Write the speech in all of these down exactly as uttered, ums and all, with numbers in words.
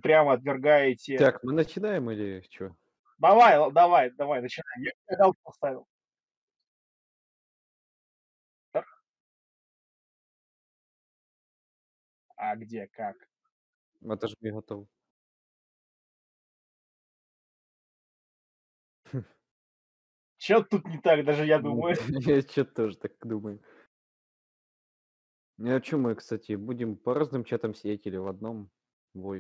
прямо отвергаете. Так, мы начинаем или чё? Давай, л давай, давай, начинай. Я тебе галку поставил. Да. А где, как? Отожми, готово. Чё тут не так, даже я Ну, думаю. я чё-то тоже так думаю. Ну, а чё мы, кстати, будем по разным чатам сидеть или в одном вой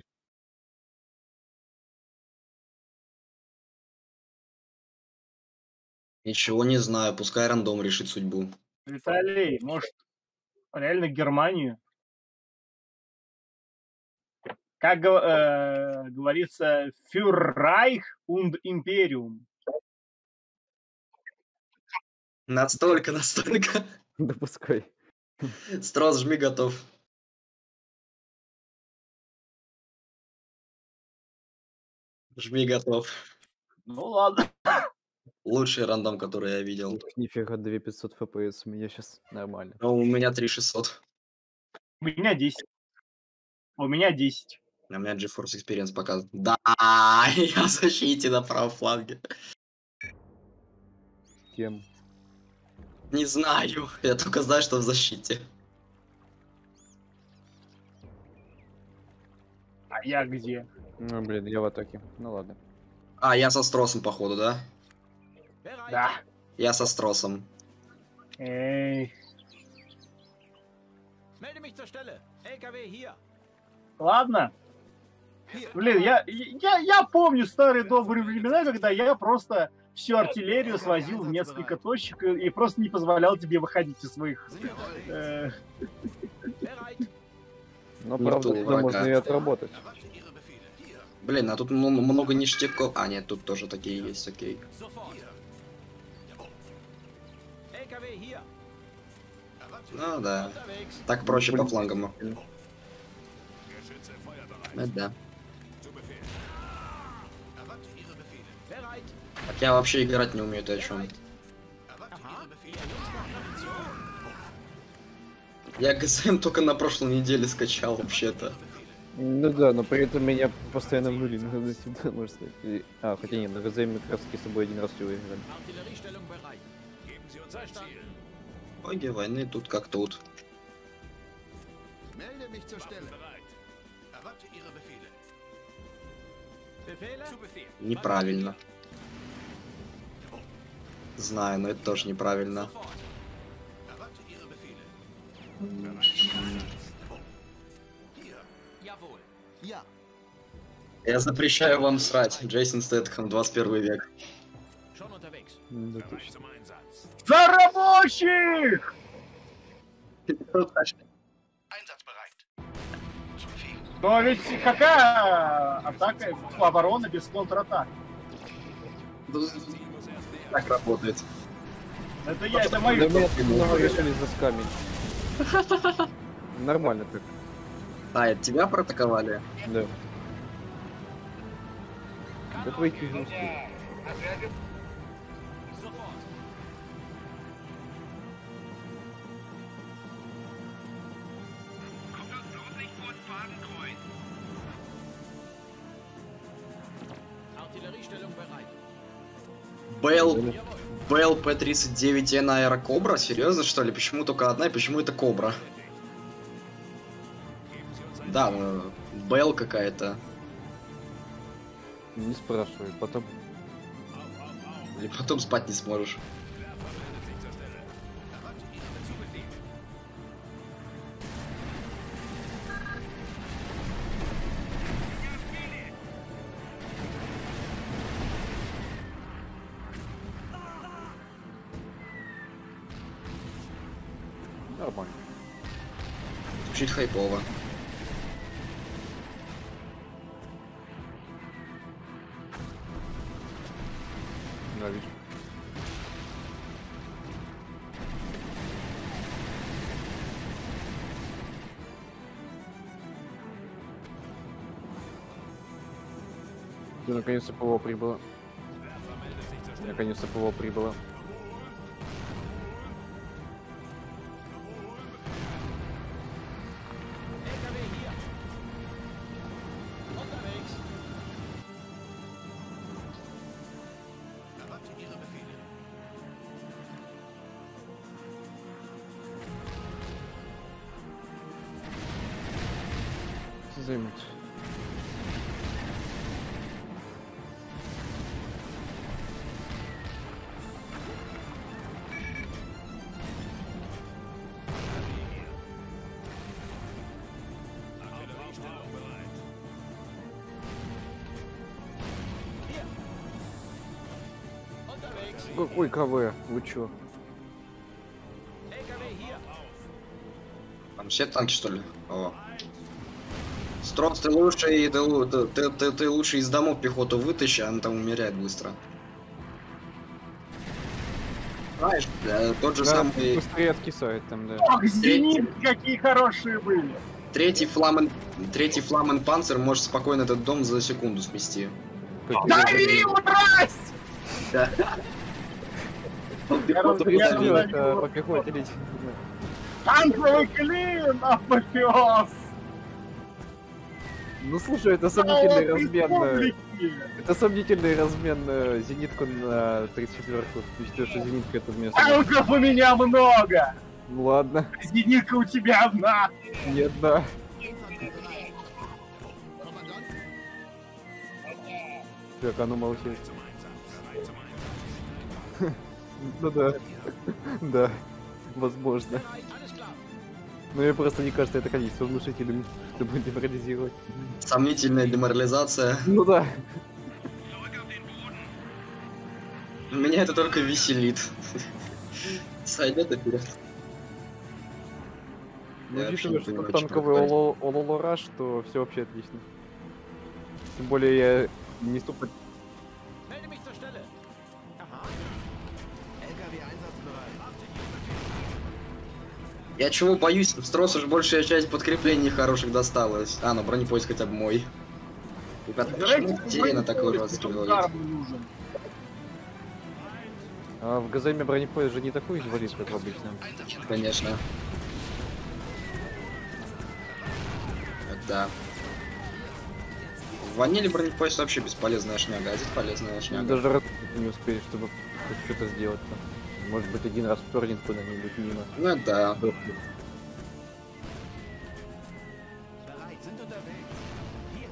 Ничего не знаю, пускай рандом решит судьбу. Виталий, может, реально Германию? Как гов э, говорится: "Für Reich und Imperium". Настолько, настолько. Да пускай. Строс, жми, готов. Жми, готов. Ну ладно. Лучший рандом, который я видел. Ух, нифига, две пятьсот эф пи эс у меня щас нормально. А у меня три шестьсот. У меня десять. У меня десять. А у меня GeForce Experience показывает. Да, я в защите на правом фланге. Кем? Не знаю, я только знаю, что в защите. А я где? Ну, блин, я в атаке. Ну ладно. А, я со Стросом, походу, да? Да. Я со Стросом. Эй. Melde mich zur Stelle. L K W hier. Ладно. Блин, я я я помню старые добрые времена, когда я просто всю артиллерию свозил в несколько точек и и просто не позволял тебе выходить из своих, э Но, Не правда, то это врага. можно и отработать. Блин, а тут м- много ништяков. А, нет, тут тоже такие есть, окей. Sofort. L K W hier. Ну да. Unterwegs. Так проще по Блин. флангам. Ну да. Bereit. Так я вообще играть не умею, ты о чем? Aha. Ihr Jungs noch Aktion? Я ГСМ только на прошлой неделе скачал вообще-то. Ну да, но при этом меня постоянно в нули навсегда, можно сказать. И- А, хотя нет, на ГЗ мы как раз таки с тобой один раз всё выиграли. Artilleriestellung bereit. Geben Sie uns Verstanden. Боги войны тут как тут. Melde mich zur Stelle. Erwarte Ihre Befehle. Befehle? Zu Befehl. Неправильно. Знаю, но это тоже неправильно. Sofort. Erwarte Ihre Befehle. Hier. Jawohl. Ja. Я запрещаю вам срать. Джейсон Стэтхэм, двадцать первый век. Schon unterwegs. Да точно. За рабочих! Einsatzbereit. Zu Befehl. Но ведь какая атака, фу, оборона без контратак? Так работает. Это я, это мои. Да меня много решили заскамить. Нормально так. А, это тебя проатаковали? Да. Да твои чужие. Sofort. Artilleriestellung bereit. Бейл, Jawohl. Бейл П тридцать девять Н Аэрокобра? Серьезно, что ли? Почему только одна и почему это Кобра? Да, ну, Бейл какая-то. Не спрашивай, потом. Или потом спать не сможешь. Нормально. Звучит хайпово. Да, вижу. Да, наконец-то ПВО прибыло. Наконец-то ПВО прибыло. L K W hier. Unterwegs. займут. Какой КВ? Вы чё? Там все танки, что ли? О. Строс, ты лучший, ты, лу- ты, ты, ты, ты лучше из домов пехоту вытащи, она там умирает быстро. Знаешь, э, тот же Да, самый быстрее откисает там, да. Ох, зенит, какие хорошие были. третий фламен, третий фламен панцир может спокойно этот дом за секунду смести. Дави ему, мразь! Да. Он Я пехоту раз- Я я просто- раз- это по пехоте летит. Танковый клин, апофеоз! Ну слушай, это сомнительный Слава размен. э, республике! Это сомнительный размен э, зенитку на тридцать четвёрку. Ты считаешь, что зенитка это вместо. Танков у меня много! Ну ладно, Зенитка у тебя одна! нет, да. Так, а ну молчи. Ну да. Да. Возможно. Но мне просто не кажется это количество внушителем, чтобы деморализировать. Сомнительная деморализация. Ну да. Меня это только веселит. Сойдет и вперед. Ну, Я вообще учитывая, не что понимаю, тут что танковый происходит. Ололораж, то все вообще отлично. Тем более я не ступать. Melde mich zur Stelle. Aha. L K W einsatzbereit. Я чего боюсь, в Стросу же большая часть подкреплений хороших досталась. А, ну бронепоезд хотя бы мой. Ребята, почему Терена так его расстреливает? нужен. А в Газеме бронепоезд же не такой инвалид, как в обычном. Конечно. Да. В ваниле бронепоезд вообще бесполезная шняга, а здесь полезная шняга. Даже раз не успели, чтобы хоть что-то сделать-то. Может быть, один раз пёрнет куда-нибудь мимо. Ну да. Bereit, sind unterwegs. Hier.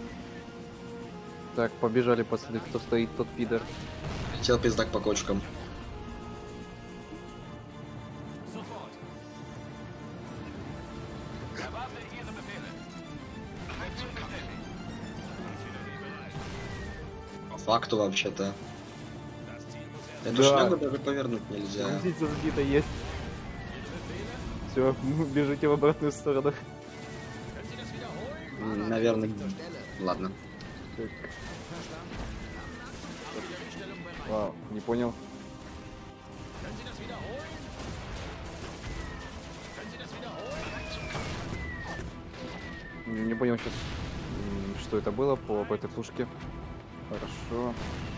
Так, побежали пацаны, кто стоит, тот пидор. Летел пиздак по кочкам. Sofort. Erwarte Ihre Befehle. По факту вообще-то. Эту Да. шнягу даже повернуть нельзя. Здесь разбито есть. Все, бежите в обратную сторону. Können Sie das wiederholen? М, Наверное. Ладно. Так, Stellung bereit. вау, не понял. Können Sie das wiederholen? Können Sie das wiederholen? Не, не понял сейчас, что это было по, по этой пушке. Хорошо.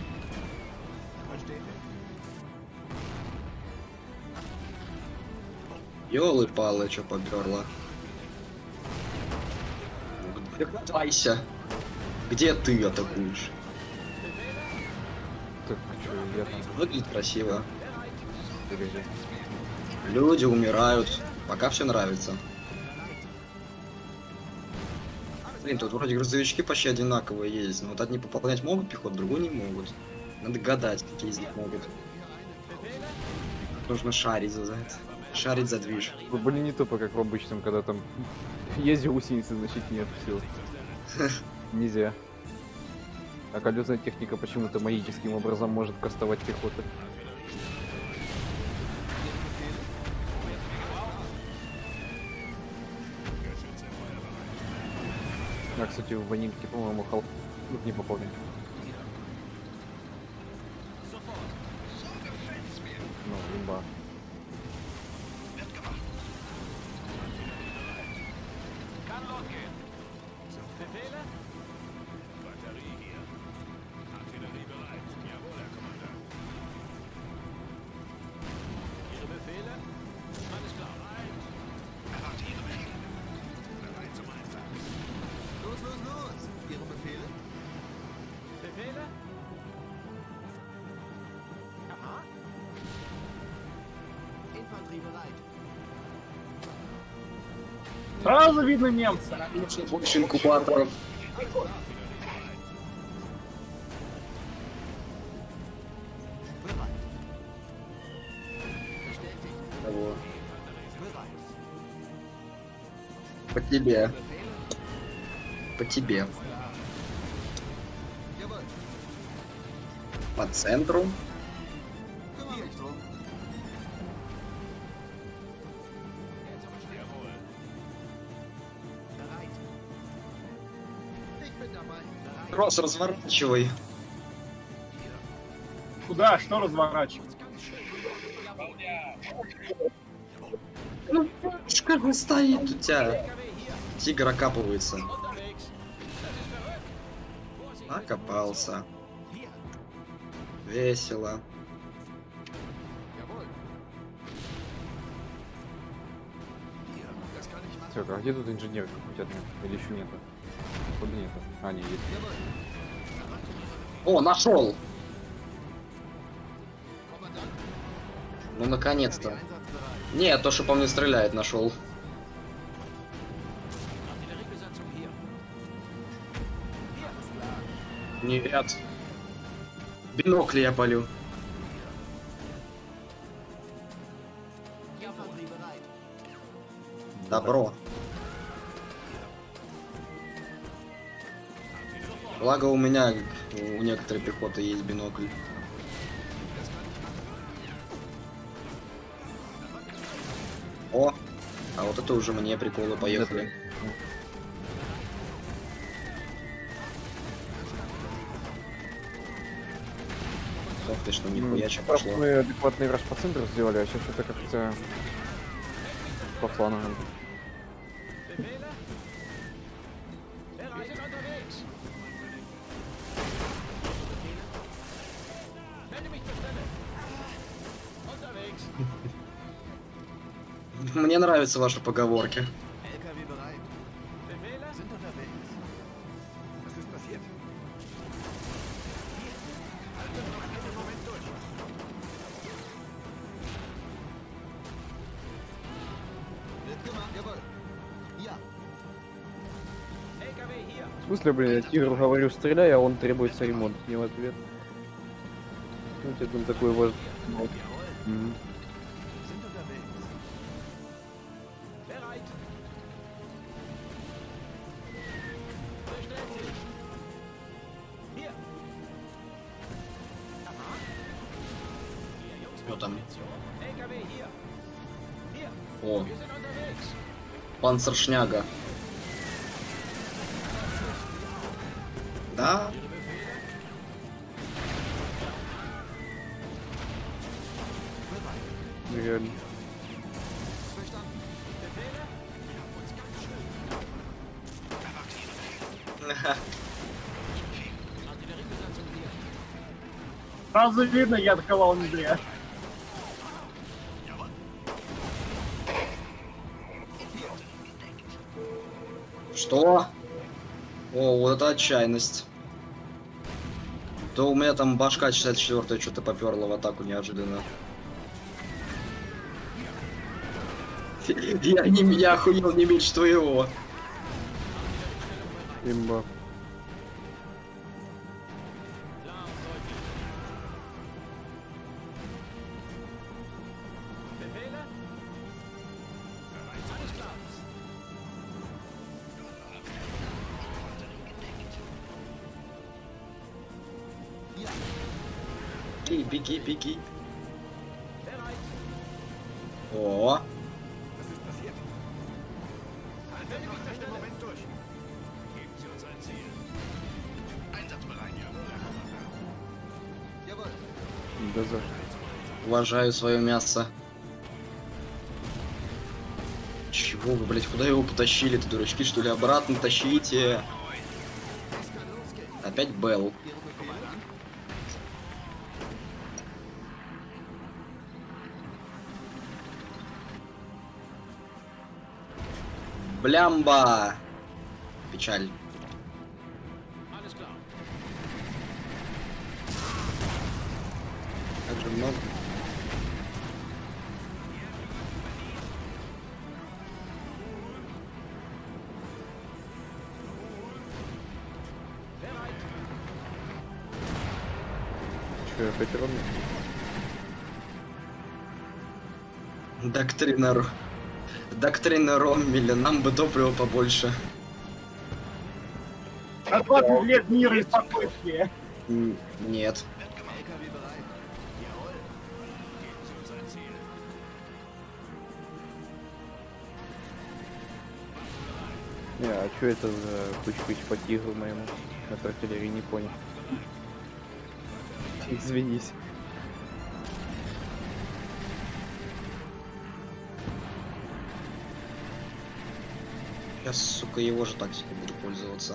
Ёлы-палы, чё попёрло. Дайся. Где ты атакуешь? Так, что, я там Выглядит красиво. пережил. Люди умирают. Пока все нравится. Блин, тут вроде грузовички почти одинаковые есть, но вот одни пополнять могут пехоту, другую не могут. Надо гадать, какие из них могут. Нужно шарить за это. Шарить за движ. Вы были не тупо, как в обычном, когда там есть гусеницы, значит нет, все. Нельзя. А колесная техника почему-то магическим образом может кастовать пехоту. А, кстати, в ванильке, по-моему, хал не пополнен. Ну, имба. Kann losgehen. Befehle? Batterie hier. Artillerie bereit. Jawohl, Herr Kommandant. Ihre Befehle? Alles klar. Erwarte Ihre Befehle. Bereit zum Einsatz. Los, los, los! Ihre Befehle? Befehle? Aha. Infanterie bereit. Сразу видно немца. Лучше больше инкубаторов. Того. По тебе. По тебе. Jawohl. По центру. Kümmere mich drum. Bereit. Ich bin dabei. Bereit. Рос, разворачивай. Куда? Что разворачивать? Ну, как он стоит у тебя? Тигр окапывается. Окопался. Весело. Jawohl. Hier, das kann ich machen. Так, а где тут инженер какой-то? Или еще нету? Походу нету. А, не, есть. О, нашел! Kommandant, Ну, наконец-то. einsatzbereit. Не, то, что по мне стреляет, нашел. Artilleriebesatzung hier. Нет. Бинокли я полю. Infanterie bereit. Добро. Благо у меня, у некоторой пехоты есть бинокль. О, а вот это уже мне приколы, поехали. Ох ты что, нихуя че пошло. Мы адекватный раш по центру сделали, а сейчас что-то как-то по флангам. Befehle? Wir sind unterwegs. Melde mich zur Stelle. Unterwegs. Мне нравятся ваши поговорки. L K W bereit. Befehle? Sind unterwegs. Was ist passiert? Hier. Haltet noch einen Moment durch. Wird gemacht. Jawohl. Ja. L K W hier. В смысле, блин, я тигру говорю, стреляй, а он требуется ремонт. Не в ответ. Ну, тебе там такой вот. Jawohl. Мгм. Sind unterwegs. Bereit. Bestellt sich. Hier. Aha. Hier, Jungs, Что там? L K W hier. Hier. О, Wir sind unterwegs. панцершняга. Да? Реально. Verstanden. Befehle? Uns ganz schön. Artilleriebesatzung hier. Сразу видно, я атаковал не зря. Что? О, вот это отчаянность. То у меня там башка шестьдесят четыре что-то поперла в атаку неожиданно. Я не я охуел не меньше твоего. Имба. Befehle? Alles klar. Беги, беги, беги. Bereit. О, Was ist passiert? Haltet noch einen Moment durch. Geben Sie uns ein Ziel. Einsatzbereit. Jawohl. Да за что? уважаю свое мясо. Чего вы, блять, куда его потащили-то, дурачки, что ли? Обратно тащите. Es kann losgehen. Опять Белл. Ihre Befehle? Блямба. Печаль. Alles klar. Как же много. опять ровно. Доктрина... Ро- Доктрина Роммеля, нам бы топлива побольше. На двадцать лет мира и спокойствия. М, Нет. Не, а что это за пыч-пыч по тигру моему? На артиллерии не понял. Извинись. Сейчас, сука, его же тактикой буду пользоваться.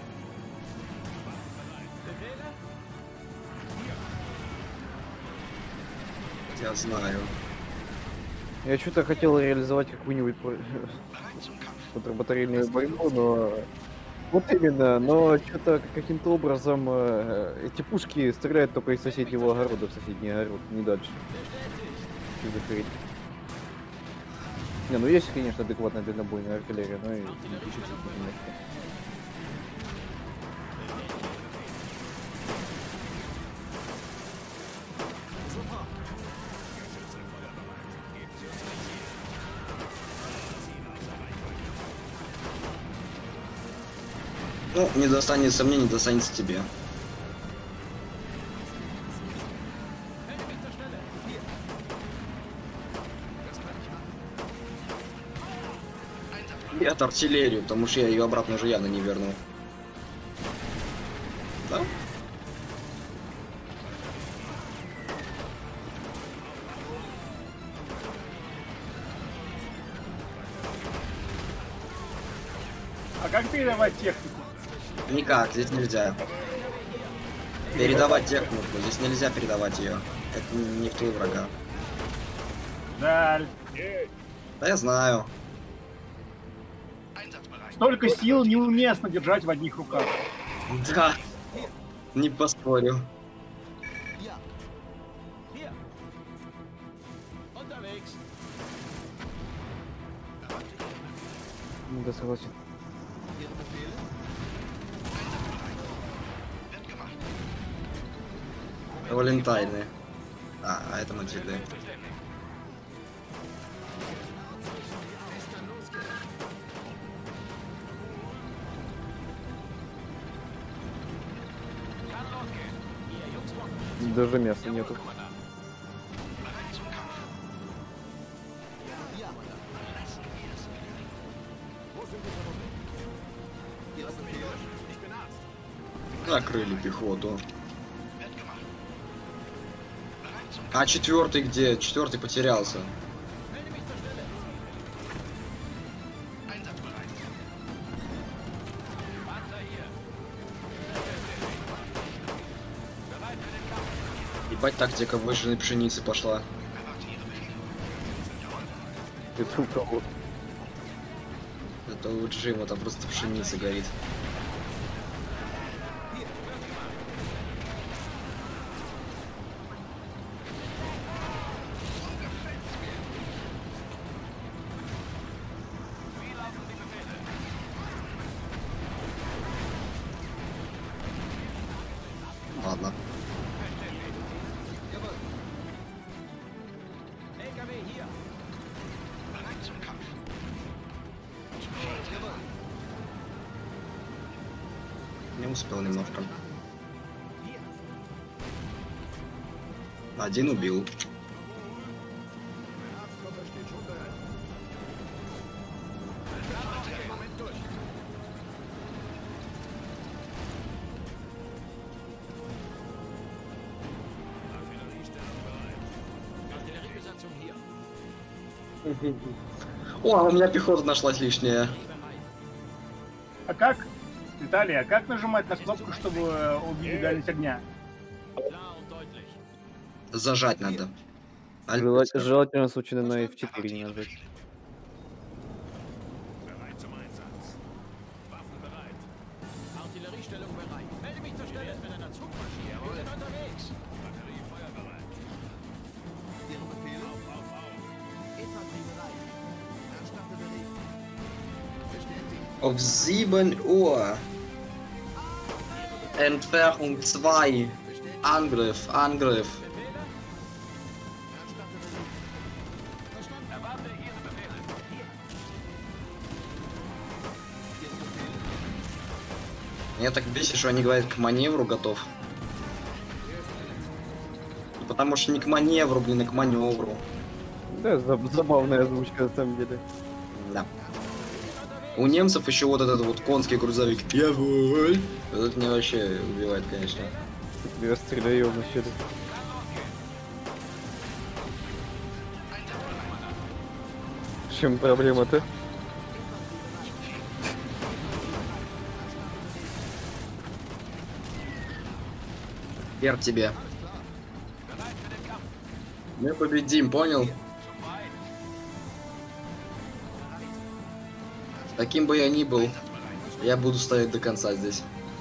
Я знаю. Я что-то хотел реализовать какую-нибудь контрбатарейную борьбу, но... Вот именно, но что-то каким-то образом э, эти пушки стреляют только из соседнего огорода в соседний огород, не дальше. Что за хрень? Не, ну есть, конечно, адекватная дальнобойная артиллерия, но и дефицит немножко. Ну, не достанется мне, не достанется тебе. И от артиллерию, потому что я ее обратно уже явно не вернул. Да? А как передавать технику? Никак, здесь нельзя. Передавать технику, здесь нельзя передавать ее. Это не в тыл врага. Жаль. Да я знаю. Столько сил неуместно держать в одних руках. Да. Не поспорю. Hier. Unterwegs. Да, согласен. Валентайны. А, а это Матильды. Даже мяса нету. Накрыли пехоту. А четвертый где? Четвертый потерялся. Ебать, тактика выжженной пшеницы пошла. Это у кого? Это у Джима, там просто пшеница горит. Ладно. L K W hier. Не успел немножко. Один убил. Artilleriebesatzung hier. О, у меня пехота нашлась лишняя. А как, Виталий, а как нажимать на кнопку, чтобы э, убить дальность огня? Klar und deutlich. Зажать надо. Аль- Желать- Желательно случайно на эф четыре не нажать. Bereit zum Einsatz. Waffen bereit. Artilleriestellung bereit. Melde mich zur Stelle. Mit einer Zugmaschine. Wir sind unterwegs. Batterie feuerbereit. Ihre Befehle? Auf, auf, auf. Infanterie bereit. Erstatte Bericht. Bestätigt. Auf sieben Uhr. Entfernung zwei. Angriff, Angriff. Меня так бесит, что они говорят к маневру готов. Потому что не к маневру, блин, а к маневру. Да, забавная озвучка на самом деле. Да. У немцев еще вот этот вот конский грузовик. Пьяволь. Это меня вообще убивает, конечно. Я стреляю вообще. В чем проблема-то? Вверх тебе. Мы победим, понял? Каким бы я ни был, я буду стоять до конца здесь.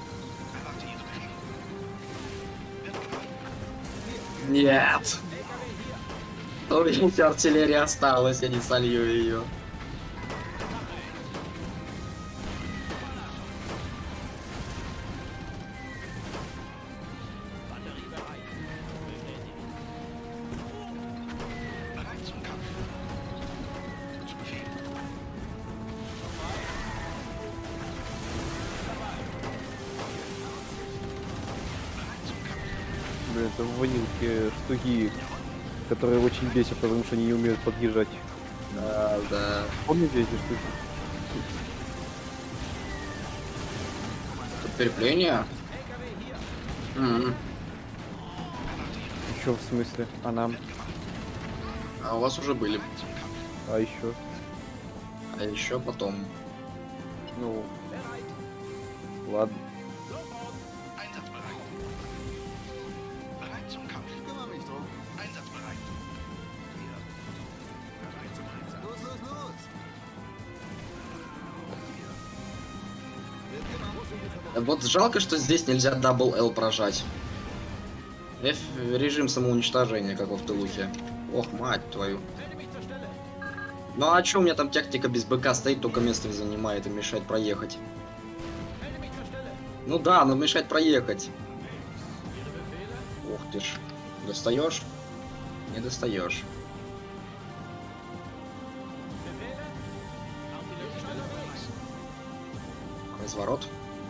Нет! У меня артиллерия осталась, я не солью ее. Это вонилки штуки, которые очень бесят, потому что они не умеют подъезжать. Да, да. Помните эти штуки? Подкрепление? М-м. Еще в смысле? А нам? А у вас уже были. А еще? А еще потом. Ну, ладно. Kümmere mich drum. Einsatzbereit. Los, los, los! Wird gemacht. Вот жалко, что здесь нельзя дабл эл прожать. F режим самоуничтожения, как во втылухе. Ох, мать твою. Ну а чё у меня там техника без БК стоит, только место занимает и мешает проехать? Ну да, но мешает проехать. Ух ты ж. Достаешь? Не достаешь. Разворот.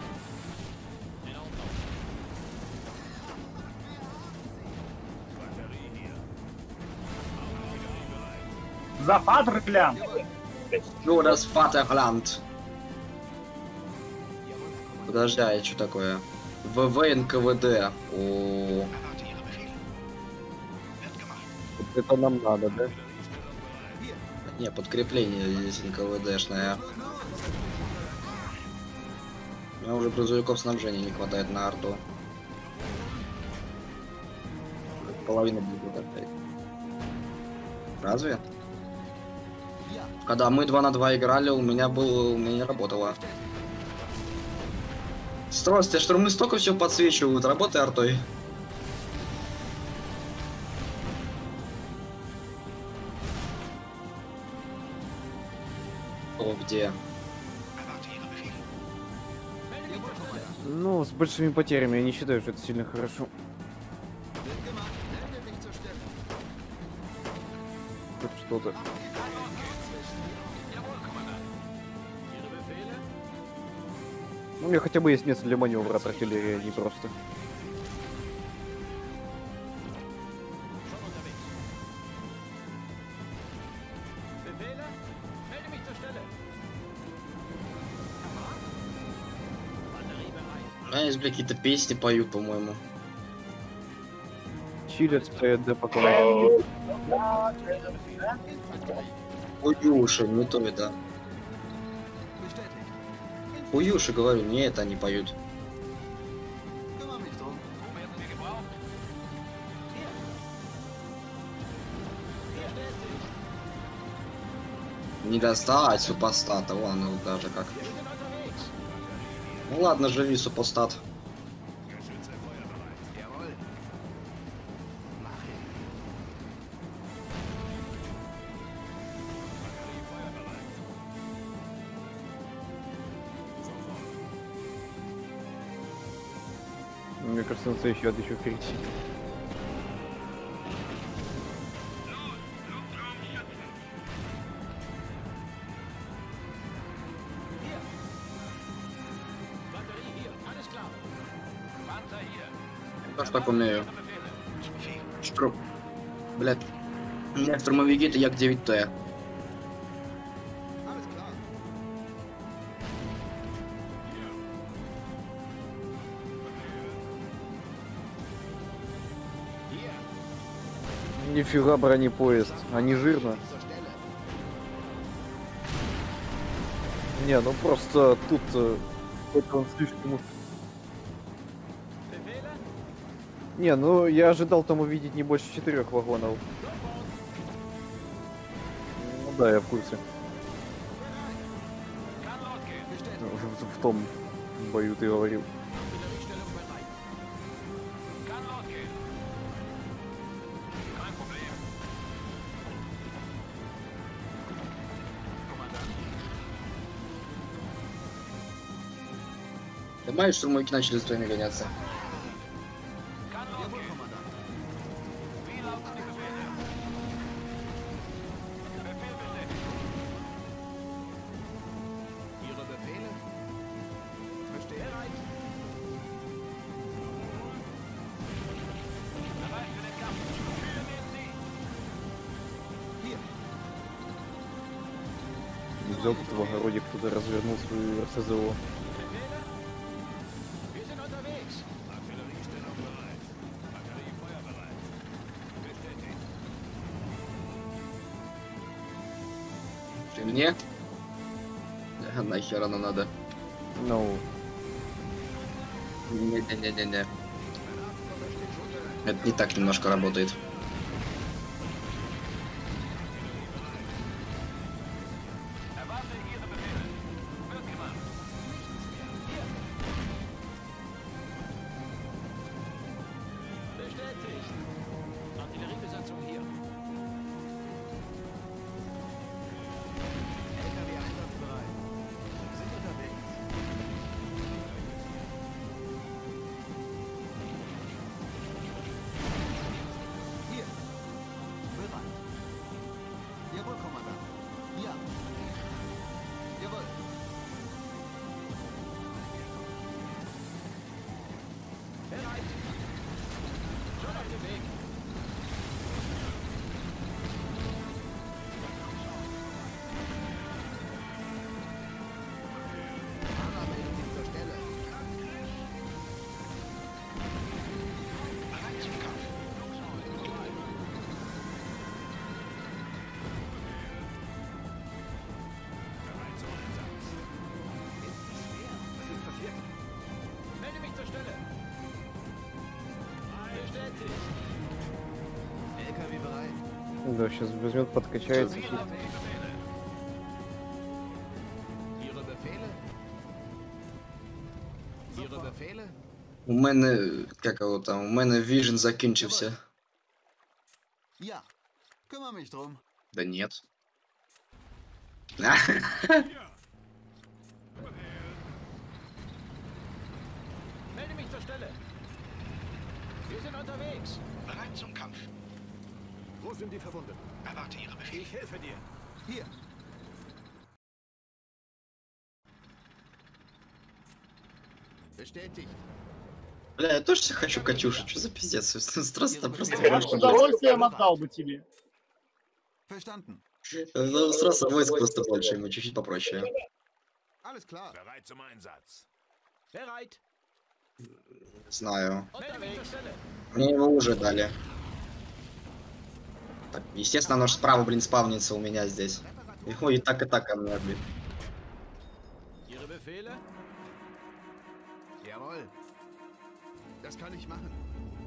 За Фатерлянд! Ну, das Vaterland. Подожди, а что такое? ВВ эн ка вэ дэ. О, Erwarte Ihre Befehle. Wird gemacht. Вот это нам надо, да? не, подкрепление здесь эн ка вэ дэшное. У меня уже грузовиков снабжения не хватает на арту. Половина будет опять. Разве? Когда мы два на два играли, у меня был, у меня не работало. Строс, те штурмы столько все подсвечивают, работай артой. О, где? Erwarte Ihre Befehle. Ну, с большими потерями я не считаю, что это сильно хорошо. Wird gemacht. Melde mich zur Stelle. Хоть что-то. Ну, у меня хотя бы есть место для маневра от артиллерии, а не просто. А, здесь, бля, какие-то песни поют, по-моему. Чилит стоят, да, пока. Хуюши, не то это. Bestätigt. Хуюши, говорю, не это они поют. Kümmere mich drum. Не достать супостата, вон ну, даже как. Ну ладно, живи супостат. Jawohl. Мне кажется, на следующий год еще впереди. Batterie hier. Alles klar. Panzer hier. Я ж так умею. Штрук. Блядь. У меня штурмовики-то як девять Т. Alles klar. Нифига бронепоезд, а не жирно. Zur Stelle. Не, ну просто тут э, это он слишком уж. Befehle? Не, ну я ожидал там увидеть не больше четырех вагонов. Ну да, я в курсе. Kann losgehen. Bestätigt. В, в том бою ты говорил. Artilleriestellung bereit. Kann losgehen. Kein Problem. Kommandant. Понимаешь, штурмовики начали за твоими гоняться. Kann Jawohl, losgehen. Kommandant. Wie lauten die Befehle? Befehl bestätigt. Ihre Befehle? Bestätigt. Bereit. Bereit für den Kampf. Führen den Sieg. Hier. Взял тут в огороде, кто-то развернул свою эр эс зэ о. Befehle? Wir sind unterwegs. Artilleriestellung bereit. Batterie feuerbereit. Bestätigt. Ты мне? Да, нахер оно надо. Ну, Не-не-не-не-не. Это не так немножко работает. Erwarte Ihre Befehle. Wird gemacht. Bestätigt. Artilleriebesatzung hier. L K W einsatzbereit. Sind unterwegs. Hier. Bereit. Jawohl, Kommandant. Ja. Jawohl. Bereit. Schon auf dem Weg. Fahrer meldet sich zur Stelle. Bereit zum Kampf. Bereit zum Einsatz. Ist zu schwer. Was ist passiert? Melde mich zur Stelle. Bestätigt. L K W bereit. да, сейчас возьмет, подкачается. Wie lauten die Befehle? Ihre Befehle? Ihre Befehle? У мене, як його там, у мене віжен закінчився. Ja. Kümmere mich drum. Да нет. Melde mich zur Stelle. Wir sind unterwegs. Bereit zum Kampf. Wo sind die Verwundeten? Erwarte Ihre Befehle. Ich helfe dir. Hier. Bestätigt. Бля, я тоже хочу Катюшу, что за пиздец? Сразу-то просто Я с удовольствием отдал бы тебе. Verstanden. Ну, сразу войск просто больше, ему чуть-чуть попроще. Alles klar. Bereit zum Einsatz. Bereit. Не знаю. Melde mich zur Stelle. Мне его уже дали. Так, естественно, оно же справа, блин, спавнится у меня здесь. Его и так, и так ко мне, блин. Ihre Befehle? Jawohl. Das kann ich machen.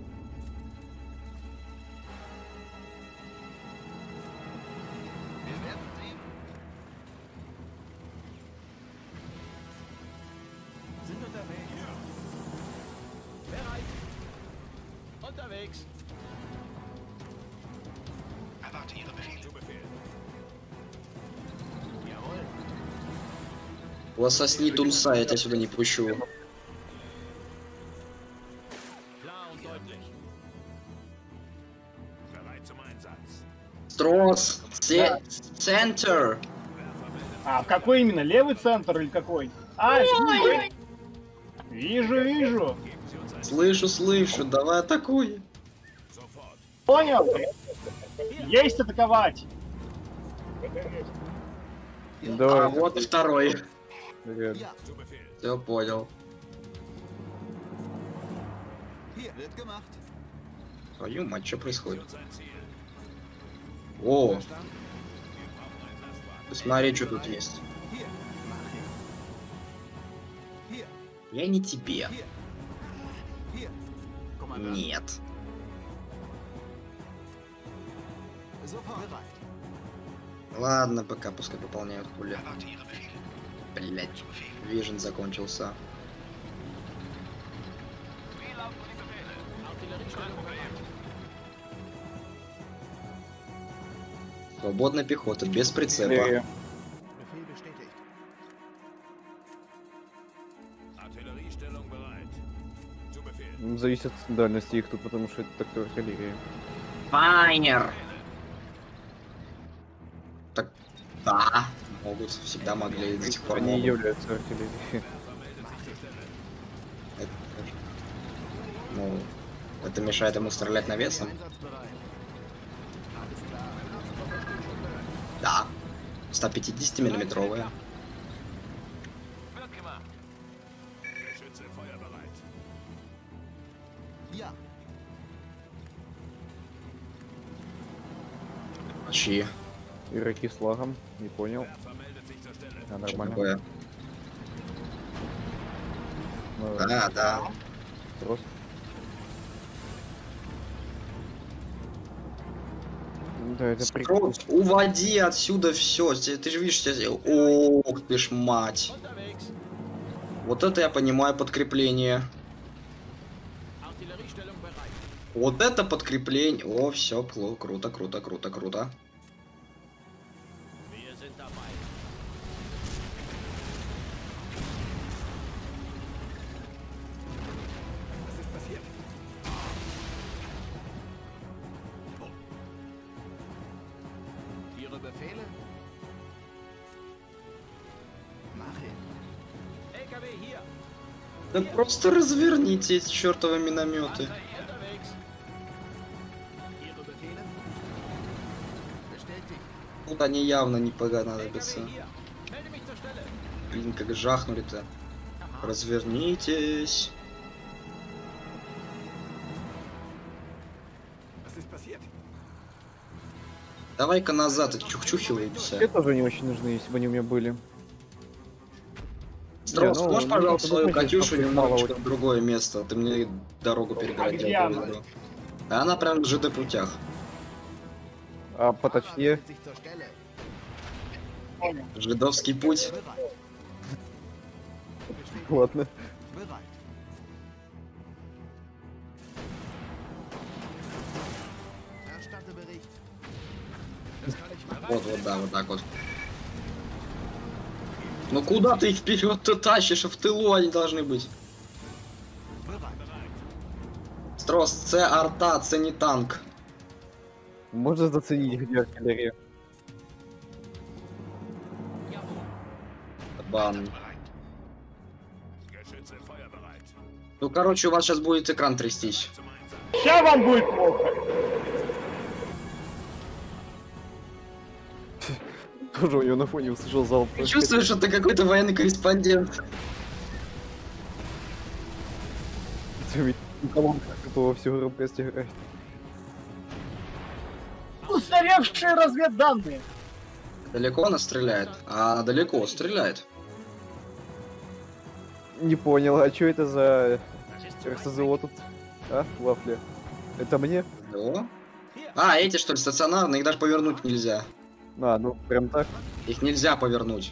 Wir werden sehen. Sind unterwegs. Bereit. Unterwegs. Erwarte Ihre Befehle. Zu Befehl. Jawohl. Лососни тунца, я тебя сюда не пущу. Строс! Да. Центр! А какой именно? Левый центр или какой? А, вижу. Вижу, вижу. Слышу, слышу, давай атакуй. Понял? Есть атаковать. Давай. А вот и второй. Реально. Все понял. Hier, wird gemacht. Твою мать, что происходит? О! Посмотри, что тут есть. Hier. Hier. Я не тебе. Hier. Нет. Sofort. Ладно, пока пускай выполняют хули. Блять, Вижен закончился. Свободная пехота, без прицепа. Артиллерия. Befehl bestätigt. Artilleriestellung bereit. Zu Befehl. Ну, зависит от дальности их тут, потому что это так-то артиллерия. Файнер! Так, да, могут, всегда могли, до сих пор Они могут. являются артиллерией. Это, ну, это мешает ему стрелять навесом? Да. сто пятьдесят миллиметровая. Geschütze feuerbereit. Ja. Чьи? Игроки с лагом, не понял. Vermeldet sich zur Stelle. А, Что нормально. такое? Ну, Да, да. Строс. Да, это прикольно. Строт, уводи отсюда все. Ты же видишь, тебя... Ох ты ж мать. Unterwegs. Вот это я понимаю подкрепление. Artilleriestellung bereit. Вот это подкрепление. О, все, круто, круто, круто, круто. Wir sind dabei. Was ist passiert? Ihre Befehle? Mach ihn. L K W hier. Да просто разверните эти чертовы минометы. Unterwegs. Ihre Befehle? Bestätigt. Тут они явно не понадобятся. Hier. Melde mich zur Stelle. Блин, как жахнули-то. Развернитесь. Was ist passiert? Давай-ка назад, эти чухчухиваемся. Мне тоже не очень нужны, если бы они у меня были. Строс, Не, ну, можешь, ну, пожалуйста, это свою думаете, Катюшу что мало немножечко очень. в другое место? Ты мне дорогу где перегородил. она? повезло. А она прям в ЖД путях. А поточнее. Sich zur Stelle. Понял. Жидовский путь. Bereit. Ладно. Bereit. Erstatte Bericht. Das kann ich machen. Вот, вот, да, вот так вот. Ну куда ты их вперед-то тащишь? В тылу они должны быть. Bereit. Строс, це арта, це не танк. Можно заценить, где артиллерия. Бан. Geschütze feuerbereit. Ну, короче, у вас сейчас будет экран трястись. Zum Einsatz. Сейчас вам будет плохо. Тоже у него на фоне услышал залп. Ты чувствуешь, что ты какой-то военный корреспондент? Колонка во всю громкость играет. Устаревшие разведданные. Далеко она стреляет? А она далеко стреляет. Не понял, а что это за РСЗО тут? А, вафли? Это мне? Да? А, эти что ли стационарные? Их даже повернуть нельзя. А, ну прям так. Их нельзя повернуть.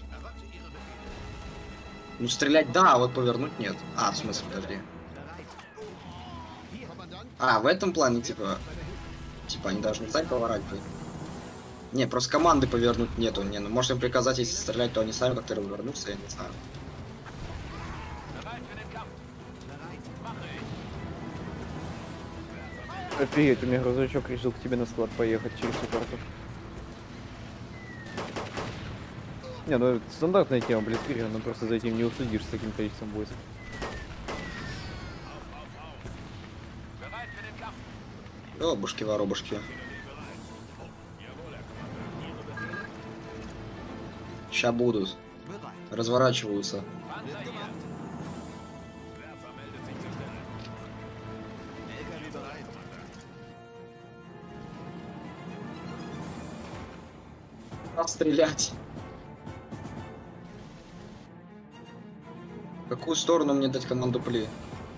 Ну, стрелять да, а вот повернуть нет. А, в смысле, подожди. А, в этом плане, типа... Типа, они должны сами поворачивать. Не, просто команды повернуть нету. Не, ну, может им приказать, если стрелять, то они сами как-то развернутся, я не знаю. Bereit für den Kampf. Bereit. Mache ich. Офигеть, у меня грузовичок решил к тебе на склад поехать через всю карту. Не, ну это стандартная тема, блицкрига, но просто за этим не уследишь с таким количеством войск. Робушки, воробушки. Ща будут. Bereit. Разворачиваются. Wird gemacht. L K W bereit. Стрелять. В какую сторону мне дать команду пли?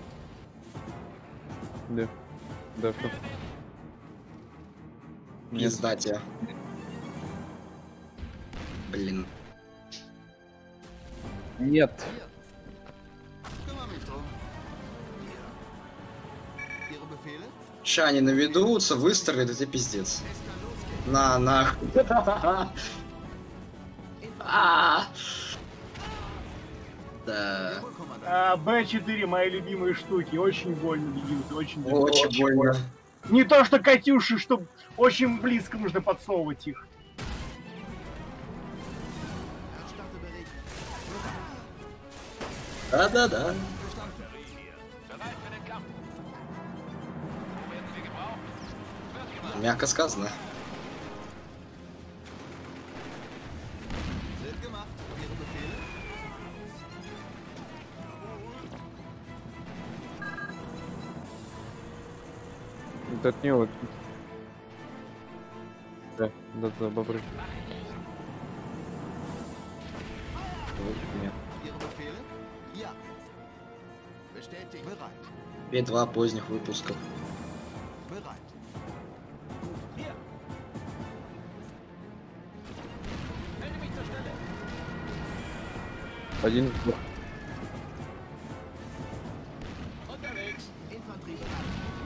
Да. Да, что? Не сдать я. Блин. Нет. Kümmere mich drum. Ihre Befehle? Ща они наведутся, выстрелят, и ты пиздец. На, на. А. Да. Jawohl, Kommandant. А, Б четыре мои любимые штуки. Очень больно бьют, очень больно. Очень больно. Не то что Катюши, что очень близко нужно подсовывать их. Erstatterbericht. Да-да-да. Мягко сказано. Wird gemacht. Ihre Befehle? Это от него. Да, да, да, бобры. Нет. Ihre Befehle? Ja. Bestätigt. Bereit. И два поздних выпуска. Bereit. Один из двух. Unterwegs. Infanterie bereit.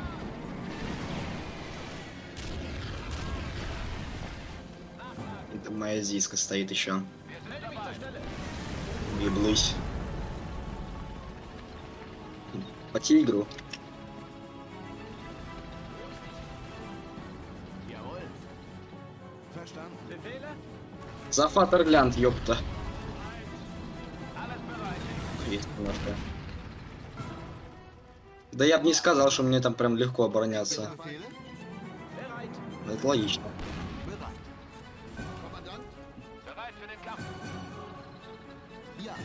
Это моя зиска стоит еще. Еблысь. По тигру. Jawohl. Verstanden. Befehle? За Фатерлянд, ёпта. Есть немножко. Да я бы не сказал, что мне там прям легко обороняться. Ihre Befehle? Bereit. Но это логично. Bereit. Kommandant? Bereit für den Kampf. Ja.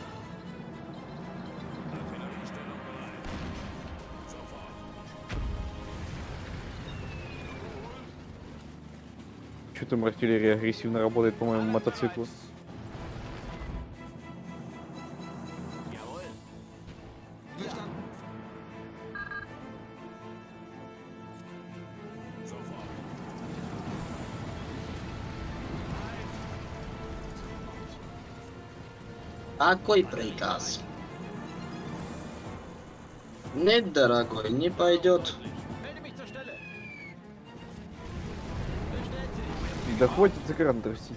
Что там артиллерия агрессивно работает по моему мотоциклу? Jawohl. Verstanden. Какой приказ? Нет, дорогой, не пойдет. Melde mich zur Stelle. Да хватит экран трясить.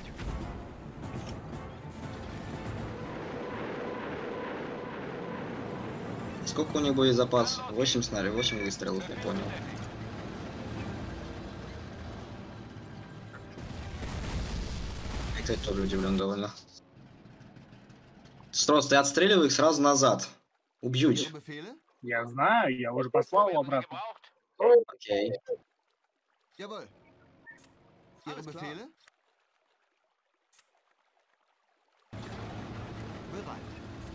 Сколько у них будет запас? восемь снарядов, восемь выстрелов, я понял. Я, кстати, тоже удивлен довольно. Строс, ты отстреливай их сразу назад. Убьют. Ihre Befehle? Я знаю, я уже послал его обратно. Окей. Jawohl. Ihre Alles klar. Befehle? Bereit.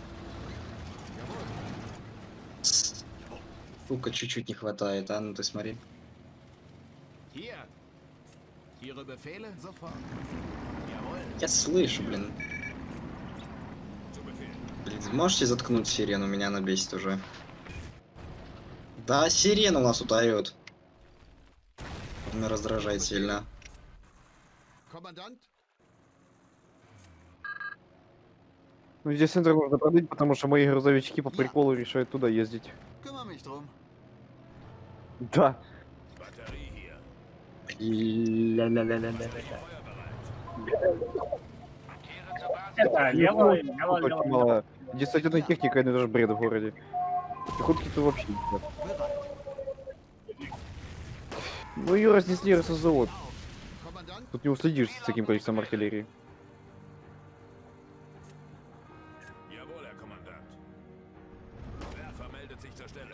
Сука, чуть-чуть не хватает, а ну ты смотри. Hier. Ihre Befehle? Sofort. Jawohl. Я слышу, блин. Блин, можете заткнуть сирену? Меня она бесит уже. Да, сирена у нас тут орёт. Меня раздражает сильно. Kommandant? Ну здесь центр можно продать, потому что мои грузовички по приколу решают туда ездить. Kümmere mich drum. Да. Это лево, лево, лево, лево. Мало. Десятидневная техника, это даже бред в городе. Пехотки-то вообще нет. Bereit. Ну ее разнесли РСЗО. Kommandant? Тут не уследишь с таким количеством артиллерии.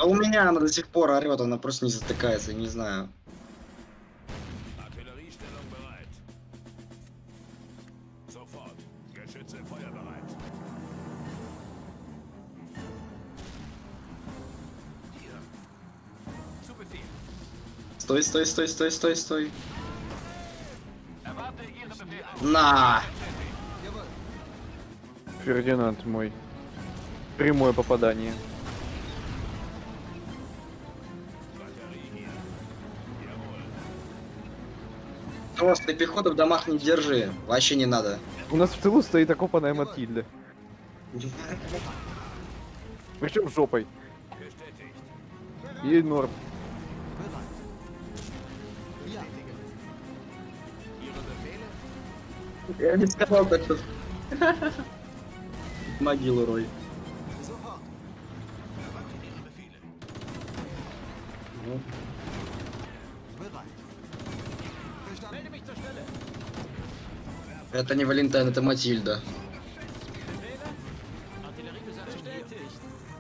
А у меня она до сих пор орет, она просто не затыкается, не знаю. Artilleriestellung bereit. Sofort. Geschütze feuerbereit. Hier. Zu Befehl. Стой, стой, стой, стой, стой, стой. Erwarte Ihre Befehle. На! Фердинанд мой. Прямое попадание. Просто пехоту в домах не держи. Вообще не надо. У нас в тылу стоит окопанная Матильда. Причем жопой. И норм. Я не сказал так, что... Могилу рой. Sofort. Erwarte Ihre Befehle. Bereit. Verstanden. Melde mich zur Stelle. Это не Валентайн, это Матильда. Befehle? Artilleriebesatzung bestätigt.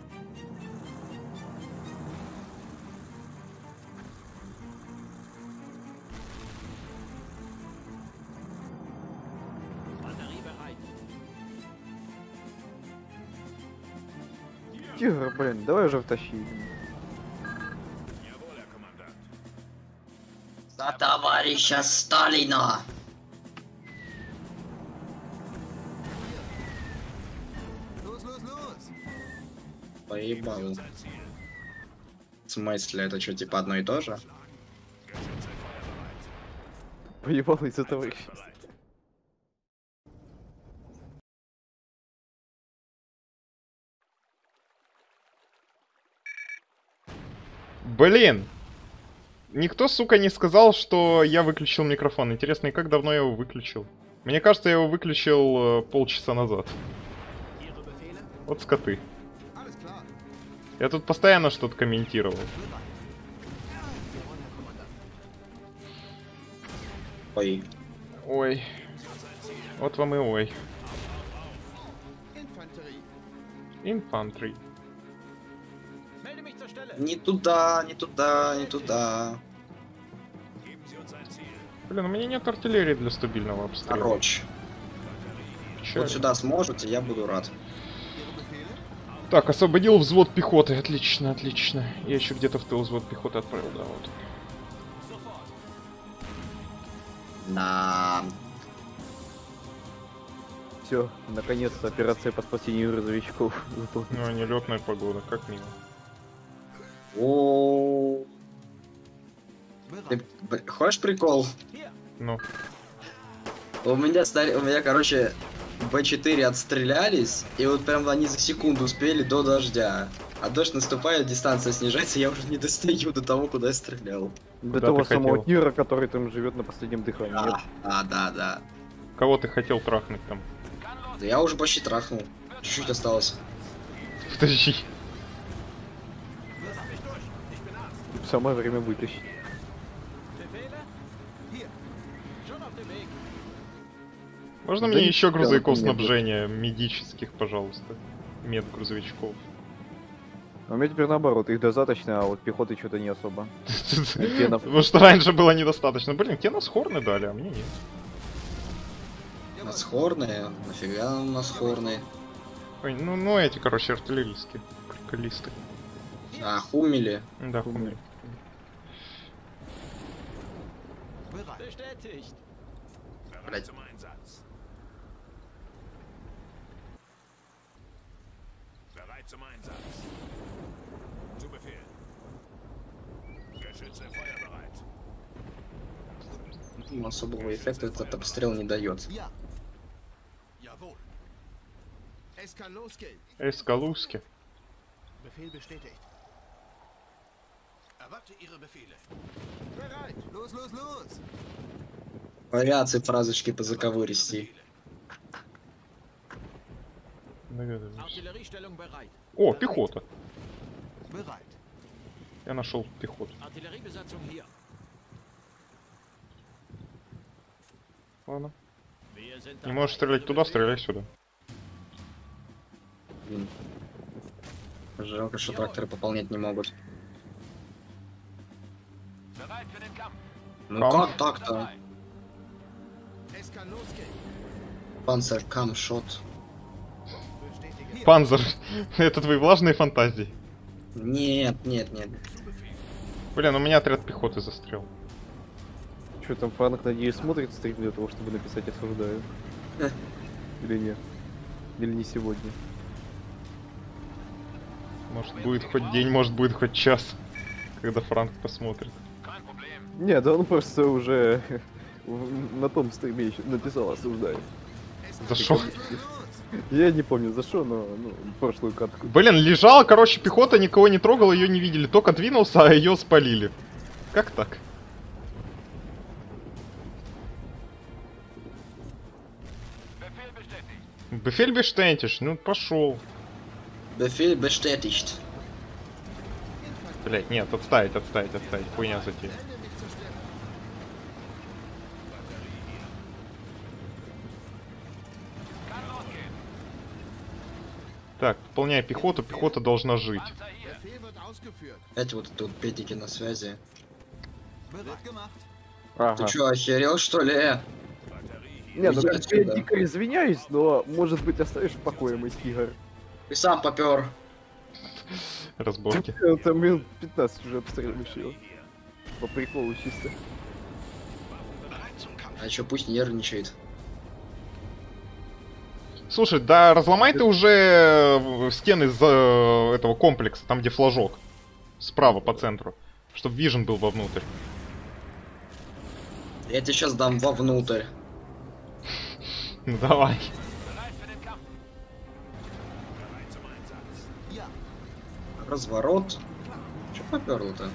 Batterie bereit. Тигр, блин, давай уже втащи. Jawohl, Herr Kommandant. За товарища Сталина! Los, los, los. Поебал. Sein Ziel. В смысле, это что, типа одно и то же? Geschütze feuerbereit. Поебал из-за товарища. Bereit. Блин! Никто, сука, не сказал, что я выключил микрофон. Интересно, и как давно я его выключил? Мне кажется, я его выключил э, полчаса назад. Ihre Befehle? Вот скоты. Alles klar. Я тут постоянно что-то комментировал. Ой. Ой. Вот вам и ой. Infanterie. Infantry. Melde mich zur Stelle. Не туда, не туда, не туда. Geben Sie uns ein Ziel. Блин, у меня нет артиллерии для стабильного обстрела. Короче. Чё? Вот сюда сможете, я буду рад. Ihre Befehle? Так, освободил взвод пехоты. Отлично, отлично. Я еще где-то в тыл взвод пехоты отправил, да, вот. На. Все, наконец-то операция по спасению грузовичков выполнена. Ну, нелетная погода, как мило. О. Ты Bereit. б- хочешь прикол? Ну, У меня, стари- у меня, короче, бэ четыре отстрелялись, и вот прям они за секунду успели до дождя. А дождь наступает, дистанция снижается, я уже не достаю до того, куда я стрелял. До Куда того ты самого хотел? Тира, который там живет на последнем дыхании. А, а, да, да. кого ты хотел трахнуть там? Да я уже почти трахнул. Чуть-чуть осталось. Подожди. Самое время вытащить. Befehle? Hier. Schon auf dem Weg. Можно Да мне не еще надо, грузовиков нет, нет. снабжения медических, пожалуйста? Медгрузовичков. А у меня теперь наоборот, их достаточно, а вот пехоты что-то не особо. Кенов. Потому что раньше было недостаточно. Блин, те нас хорны дали, а мне нет. У нас хорные. Нафига у нас хорные? Ой, ну, ну эти, короче, артиллерийские. Приколисты. А, хумили. Да, хумли. Bereit. Bestätigt. Bereit zum Einsatz. Bereit zum Einsatz. Zu Befehl. Geschütze feuerbereit. Ну, особого эффекта этот обстрел не дает. Ja. Jawohl. Es kann losgehen. Эскалуски. Befehl bestätigt. Erwarte Ihre Befehle. Bereit. Los, los, los. Вариации фразочки по заковыристи. Догадываюсь. Artilleriestellung bereit. О, пехота. Bereit. Я нашел пехоту. Artilleriebesatzung hier. Ладно. Wir sind Не dabei. можешь стрелять туда, стреляй сюда. Блин. Жалко, что тракторы пополнять не могут. Bereit für den Kampf. Ну Кам. как так-то? Es kann losgehen. Панцер камшот. Bestätige. Панзер, это твои влажные фантазии. Нет, нет, нет. Блин, у меня отряд пехоты застрял. Что там, Франк, надеюсь, смотрит стрим для того, чтобы написать «осуждаю»? Или нет? Или не сегодня? Может будет хоть день, может будет хоть час, когда Франк посмотрит. Kein Problem. Нет, да он просто уже в- на том стриме еще написал «осуждаю». За шо? Я не помню за что, но ну, прошлую катку. Блин, лежала, короче, пехота, никого не трогала, ее не видели. Только двинулся, а ее спалили. Как так? Befehl bestätigt. Бефель бештентиш, ну пошел. Befehl bestätigt. Блять, нет, отставить, отставить, отставить. Хуйня затея. Kann losgehen. Так, пополняй пехоту, пехота должна жить. Panzer hier. Befehl wird ausgeführt. Эти вот тут педики на связи. Bereit gemacht. Ага. Ты чё, охерел, что ли? Э? Не, ну Уйди как бы я отсюда. дико извиняюсь, но может быть оставишь в покое мой тигр. Ты сам попер. Разборки. Там минут пятнадцать уже обстреливаешь его. По приколу чисто. А чё, пусть нервничает. Слушай, да разломай ты уже э, стены из э, этого комплекса, там где флажок. Справа по центру. Чтоб вижен был вовнутрь. Я тебе сейчас дам вовнутрь. Ну давай. Bereit für den Kampf. Разворот. Чё поперло-то?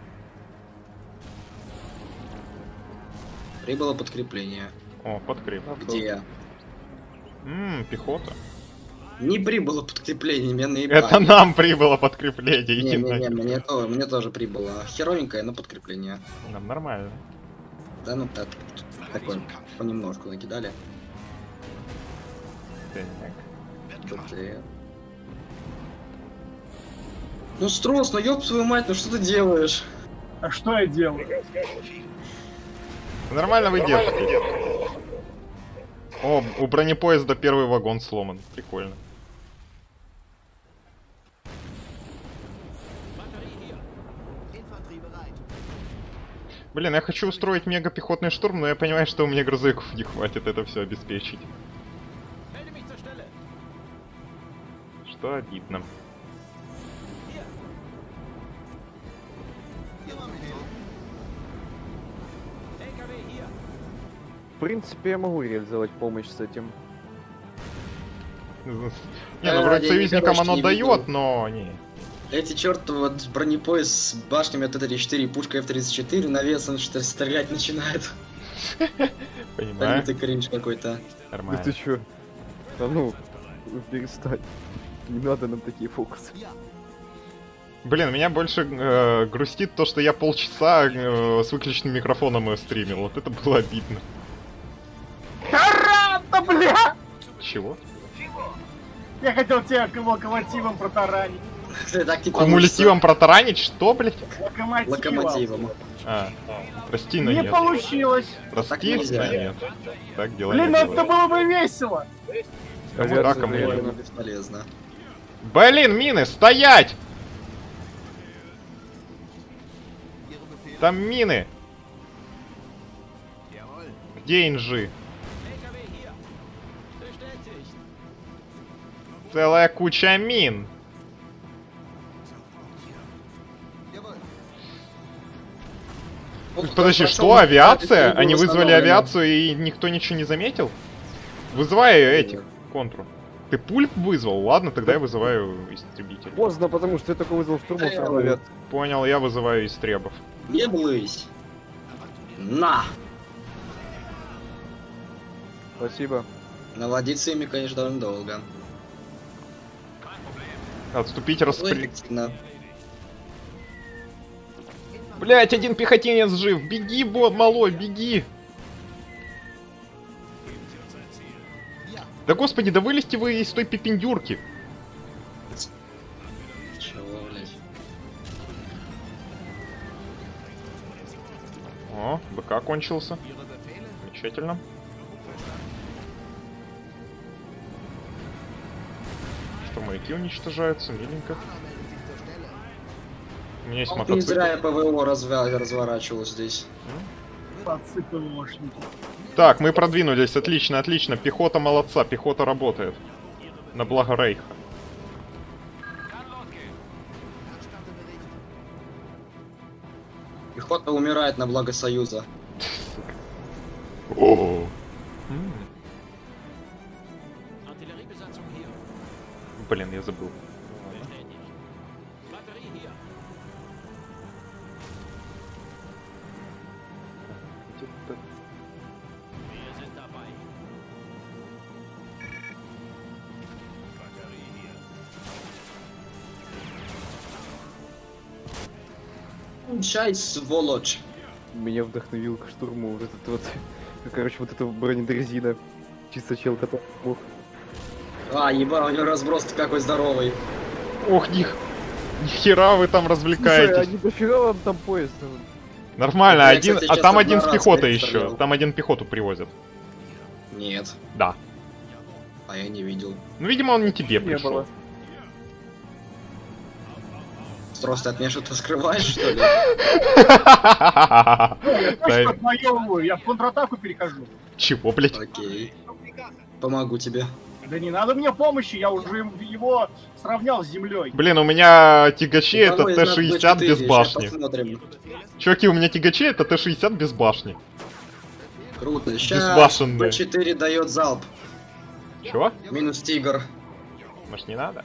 Прибыло подкрепление. О, подкреп. Где? Ммм, пехота. Не прибыло подкрепление, меня наебали. Это нам прибыло подкрепление. иди Не-не-не, нахер. мне, то- мне тоже прибыло. Херовенькое, но подкрепление. Нам нормально. Да, ну так, такой, понемножку накидали. Так. Тут и- Ну, Строс, ну ёб твою мать, ну что ты делаешь? А что я делаю? Нормально вы держите. О, у бронепоезда первый вагон сломан. Прикольно. Infanterie bereit. Блин, я хочу устроить мега-пехотный штурм, но я понимаю, что у меня грузовиков не хватит это все обеспечить. Melde mich zur Stelle. Что обидно. L K W hier. В принципе, я могу реализовать помощь с этим. Не, ну Э, вроде я союзникам никогда оно не дает, видел. но не. Эти чертовы вот бронепоезд с башнями от Т четыре и пушкой эф тридцать четыре навесом что стрелять начинает. Понимаю. Это кринж какой-то. Да Нормально. ты чё? Да ну, перестань. Не надо нам такие фокусы. Блин, меня больше э, грустит то, что я полчаса э, с выключенным микрофоном стримил. Вот это было обидно. Карата, бля! Чего? Я хотел тебя к локомотивом протаранить. Ты так не Кумулятивом протаранить? Что, блядь? Локомотивом. Локомотивом. А, прости, но Не нет. получилось. Так Прости, нельзя. но нет. Так дела Блин, не ну это делают. было бы весело. Кому Авиация раком заявлена. или- Бесполезно. Блин, мины, стоять! Ihre Befehle. Там мины! Jawohl. Где инжи? L K W hier. Bestätigt. Целая куча мин! Jawohl. Подожди, Хорошо, что, мы- авиация? это Они было вызвали установлено. авиацию и никто ничего не заметил? Вызывай этих, контру. Ты пульп вызвал? Ладно, тогда я вызываю истребитель. Поздно, потому что я только вызвал штурмов Да, сразу я- авиацию. Понял, я вызываю истребов. Не блысь. На! Спасибо. Наводиться ими, конечно, довольно долго. Отступить, Ой, распри... эффективно. Блять, один пехотинец жив! Беги, бо, малой, беги! Да господи, да вылезьте вы из той пепендюрки! закончился. Замечательно. Что, маяки уничтожаются, миленько. У меня есть Не мотоцикл. зря я ПВО разва- разворачивал здесь. Подсыпывошники. Так, мы продвинулись, отлично, отлично. Пехота молодца, пехота работает. На благо Рейха. Пехота умирает на благо Союза. О. Artilleriebesatzung hier. Блин, я забыл. Bestätigt. Batterie hier. Wir sind dabei. Чай, сволочь. Меня вдохновил к штурму вот этот вот, короче, вот эта бронедрезина. Чисто чел, который мог. А, еба, у него разброс какой здоровый. Ох, них. Нихера вы там Слушай, развлекаетесь. а не дофига вам там поезд? Нормально, Я, один. кстати, А там сейчас один с одноразовый пехотой еще. стрелял. Там один пехоту привозят. Нет. Да. А я не видел. Ну, видимо, он не тебе Не пришел. было. Просто от меня что-то скрываешь, что ли? Я точно Да, отмоёвываю, я в контратаку перехожу. чего, блять? Окей. Помогу тебе. Да не надо мне помощи, я уже его сравнял с землей. Блин, у меня тягачи У это кого из нас Т шестьдесят Б четыре? без Щас башни. посмотрим. Чуваки, у меня тягачи это Т шестьдесят без башни. Круто. Сейчас Безбашенные. Б четыре дает залп. Чего? Минус тигр. Может, не надо?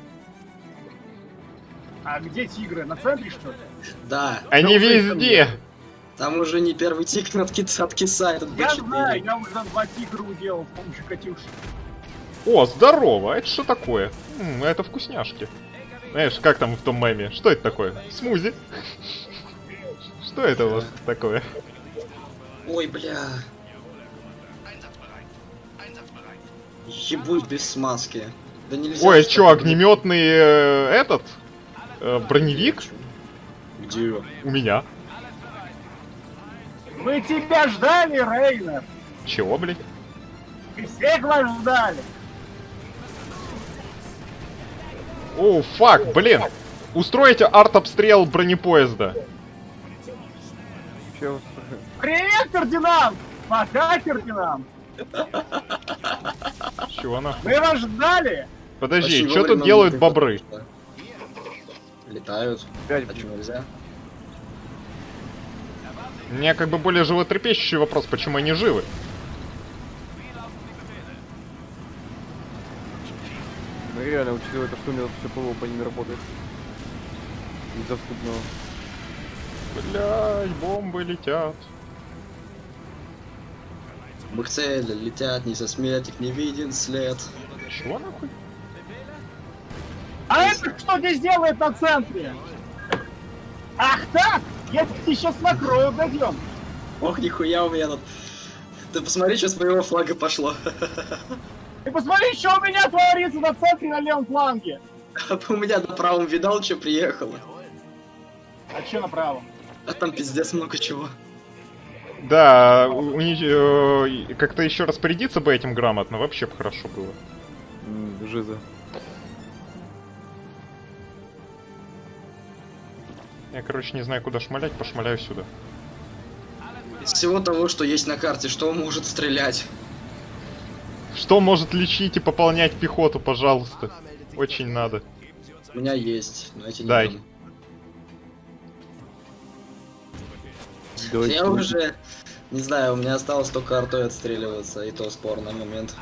А где тигры? На центре, что ли? Да. Они Да уже везде! Там уже не первый тигр откис- откисает от Б Я четыре. знаю, я уже два тигра уделал с помощью Катюши. О, здорово! Это что такое? М, это вкусняшки. Знаешь, как там в том меме? Что это такое? Смузи? Что это вот такое? Ой, бля. Ебуть без смазки. Да нельзя. Ой, ж чё, так огнеметный э, этот? Э, броневик? Где? У меня. Мы тебя ждали, Рейнер! Чего, блядь? И всех вас ждали! О, фак, блин! Устройте арт-обстрел бронепоезда. Чё? Привет, Фердинанд! Пока, Фердинанд! Чего нахуй? Мы вас ждали! Подожди, Очень что тут вовремя делают мы бобры? приходим. Летают. Пять, А чё, нельзя? У меня как бы более животрепещущий вопрос, почему они живы? Ну реально, учитывая то, что у меня тут все ПВО по ним работает. Недоступного. Блядь, бомбы летят. В их цели летят, не со смерть, не виден след. Чего нахуй? А это что здесь делает на центре? Ах так! Я тебя сейчас накрою, дойдем! Ох, нихуя у меня тут. Ты посмотри, что с моего флага пошло. Ты посмотри, что у меня творится на центре на левом фланге! А у меня на правом видал, что приехало. А че направо? А там пиздец много чего. Да, у, у них, э, как-то еще распорядиться бы этим грамотно, вообще бы хорошо было. М, Жиза. Я, короче, не знаю, куда шмалять, пошмаляю сюда. Из всего того, что есть на карте, что может стрелять? Что может лечить и пополнять пехоту, пожалуйста? Очень надо. У меня есть, но эти не Дай. дам. Давайте Я мы- уже, не знаю, у меня осталось только артой отстреливаться, и то спорный момент.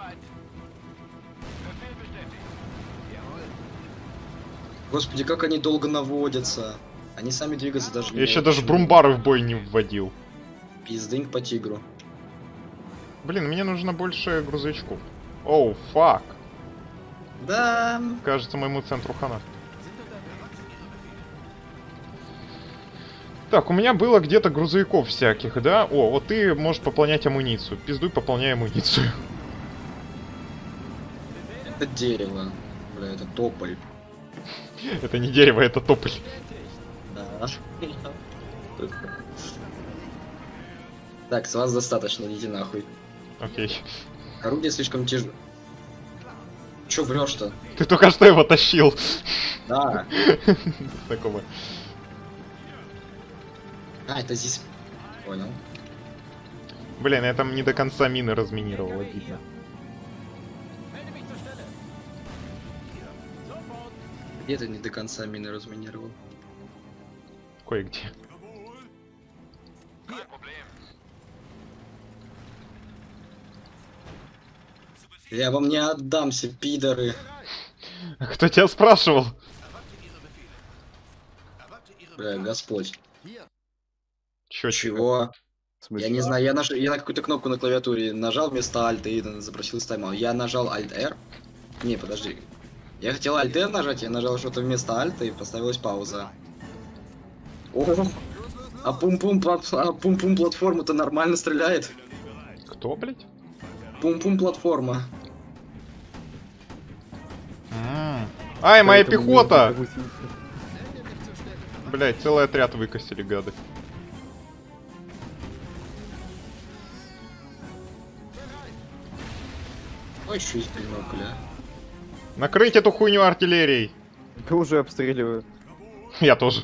Господи, как они долго наводятся. Они сами двигаться даже не Я еще могут. даже брумбары в бой не вводил. Пиздынь по тигру. Блин, мне нужно больше грузовичков. Оу, фак. Да. Кажется, моему центру хана. Так, у меня было где-то грузовиков всяких, да? О, вот ты можешь пополнять амуницию. Пиздуй, пополняй амуницию. Это дерево. Бля, это тополь. Это не дерево, это тополь. Да. Так, с вас достаточно, идите нахуй. Окей. Орудие слишком тяжело. Чё врешь-то? Ты только что его тащил. Да. Такого. А, это здесь... Понял. Блин, я там не до конца мины разминировал, обидно. Где ты не до конца мины разминировал? Кое-где. Я вам не отдамся, пидоры. А кто тебя спрашивал? Бля, Господь. Чё, Чего? В смысле? Я не знаю, я, наж... я на какую-то кнопку на клавиатуре нажал вместо Alt и запросил таймаут. Я нажал Alt-R. Не, подожди. Я хотел Alt-R нажать, я нажал что-то вместо Alt и поставилась пауза. О, а пум-пум плат... а пум-пум платформа-то нормально стреляет. Кто, блядь? Пум-пум платформа. М. Ай, моя Поэтому пехота! мне гусеницы. Блядь, целый отряд выкосили, гады. Ой, еще есть бинокля. Накрыть эту хуйню артиллерией! Я уже обстреливаю. Я тоже.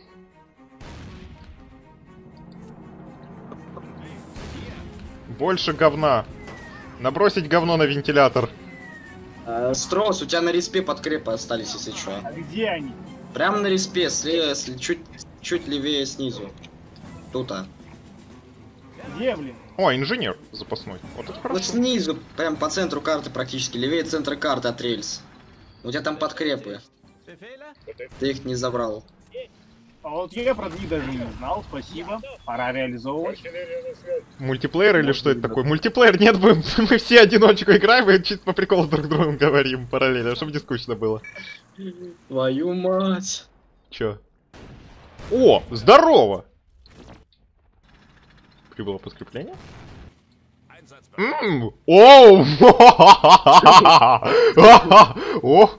Больше говна. Набросить говно на вентилятор. А, Строс, у тебя на респе подкрепы остались, если что. А где они? Прямо на респе, слева, сли- чуть, чуть левее снизу. Тут-а. Где, блин? О, инженер запасной. Вот это Вот хорошо. снизу, прям по центру карты практически, левее центра карты от рельс. У тебя там подкрепы. Befehle? Ты их не забрал. А вот я про них даже не знал, спасибо. Пора реализовывать. Мультиплеер или что это такое? Мультиплеер нет, мы, мы все одиночку играем и чисто по приколу друг с другом говорим параллельно, чтобы не скучно было. Твою мать. Чё? О, здорово! Прибыло подкрепление? Ммм, оу! О,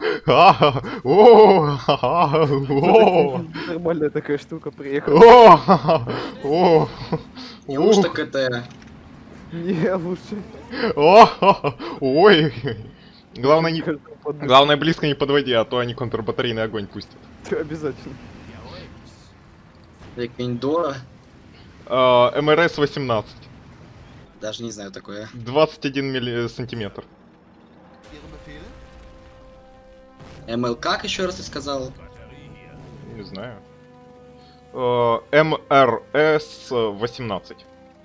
о, Нормальная такая штука приехала. о, Неужто КТ? Не, лучше. о, ой. Главное, не, Каждому под- главное близко не подводи, а то они контрбатарейный огонь пустят. Обязательно. Эндора? А, эм эр эс восемнадцать. Даже не знаю такое. двадцать один милли... сантиметр. Ihre Befehle? МЛ как еще раз ты сказал? Не знаю. А, эм эр эс восемнадцать.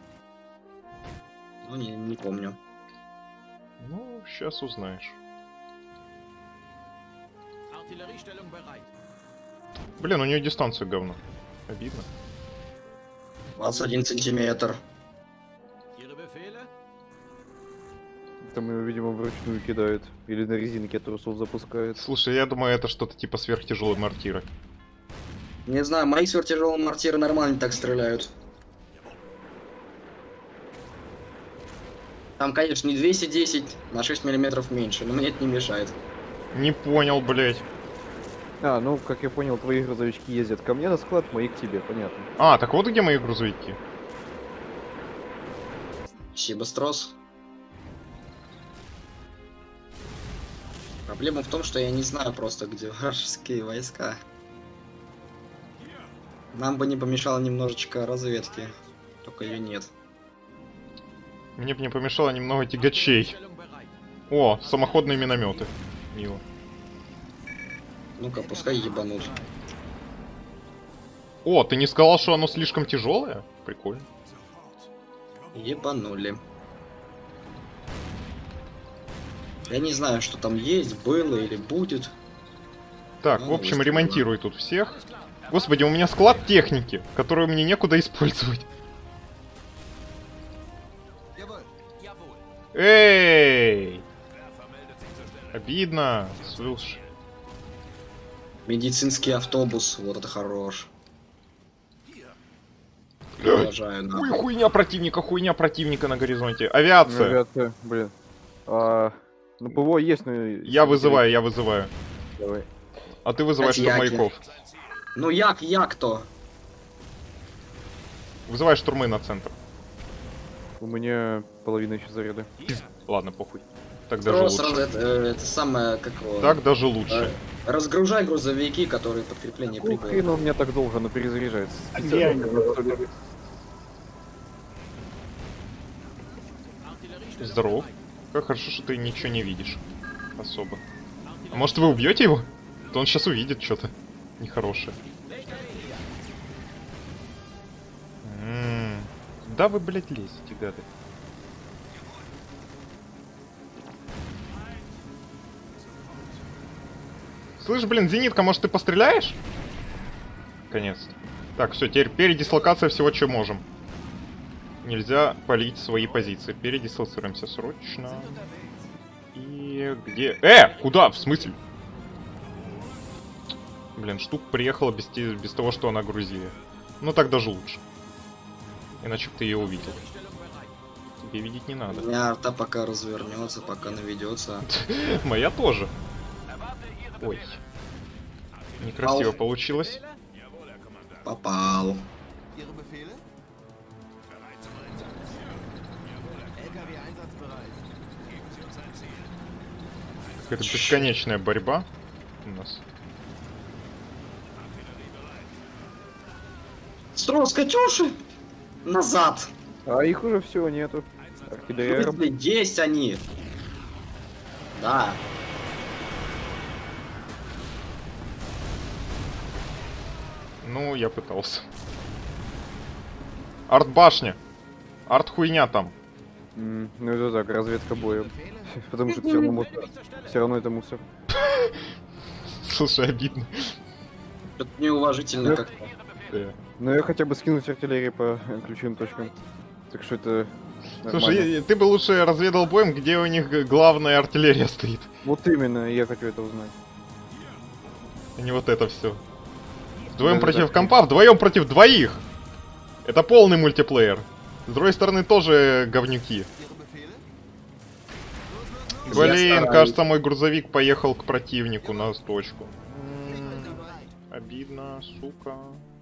Ну, не, не помню. Ну, сейчас узнаешь. Artilleriestellung bereit. Блин, у нее дистанцию говно. Обидно. двадцать один сантиметр. Ihre Befehle? Там его, видимо, вручную кидают. Или на резинке трусов запускают. Слушай, я думаю, это что-то типа сверхтяжелой мортиры. Не знаю, мои сверхтяжелые мортиры нормально так стреляют. Там, конечно, не двести десять, на шесть миллиметров меньше, но мне это не мешает. Не понял, блять. А, ну, как я понял, твои грузовички ездят ко мне на склад, мои к тебе, понятно. А, так вот где мои грузовики. Спасибо, Строс. Проблема в том, что я не знаю просто, где вражеские войска. Нам бы не помешало немножечко разведки, только ее нет. Мне бы не помешало немного тягачей. Stellung bereit. О, самоходные минометы. Мило. Ну-ка, пускай ебанут. О, ты не сказал, что оно слишком тяжелое? Прикольно. Ебанули. Я не знаю, что там есть, было или будет. Так, Ну, в общем, выстрелила. ремонтируй тут всех. Господи, у меня склад техники, которую мне некуда использовать. Jawohl. Jawohl. Эй! Обидно. Слушай. Медицинский автобус, вот это хорош. Уважаю, Ой, нахуй. хуйня противника, хуйня противника на горизонте. Авиация. Авиация, блин. А, ну, ПВО есть, но... Я вызываю, я вызываю. Давай. А ты вызываешь Катьяки. штурмовиков. Ну як, як то? Вызывай штурмы на центр. У меня половина еще заряда. Ладно, похуй. Так даже Сразу, лучше. сразу это, э, это самое, как его... Так даже лучше. э, Разгружай грузовики, которые подкрепление Ну, прибыли. хрен он у меня так долго, но перезаряжается. А где они? Здоров. Как хорошо, что ты ничего не видишь. Особо. А может вы убьете его? То он сейчас увидит что-то нехорошее. М-м. Куда вы, блядь, лезете, гады? Слышь, блин, зенитка, может ты постреляешь? Наконец-то. Так, все, теперь передислокация всего, что можем. Нельзя палить свои позиции. Передислоцируемся срочно. И где... Э! Куда? В смысле? Блин, штука приехала без, те... без того, что она грузили. Ну так даже лучше. Иначе бы ты ее увидел. Тебе видеть не надо. У меня арта пока развернется, пока наведется. Моя тоже. Ой. Некрасиво Ау. получилось. Попал. Ihre Befehle? Это бесконечная борьба у нас. Строс, Катюши! Назад! А их уже все нету. Архидея. Блин, есть они! Да. Ну, я пытался. Арт-башня. Арт-хуйня там. М, Ну это так, разведка боя. Потому что все равно мусор. Все равно это мусор. Слушай, обидно. Это неуважительно Да. как-то. Э. Но я хотя бы скинуть артиллерии по э, ключевым точкам. Так что это нормально. Слушай, я- ты бы лучше разведал боем, где у них г- главная артиллерия стоит. Вот именно, я хочу это узнать. А не вот это все. Вдвоем Да, против да. компа, вдвоем против двоих. Это полный мультиплеер. С другой стороны, тоже говнюки. Ihre Befehle? Блин, стараюсь. кажется, мой грузовик поехал к противнику на точку. М, Обидно, сука.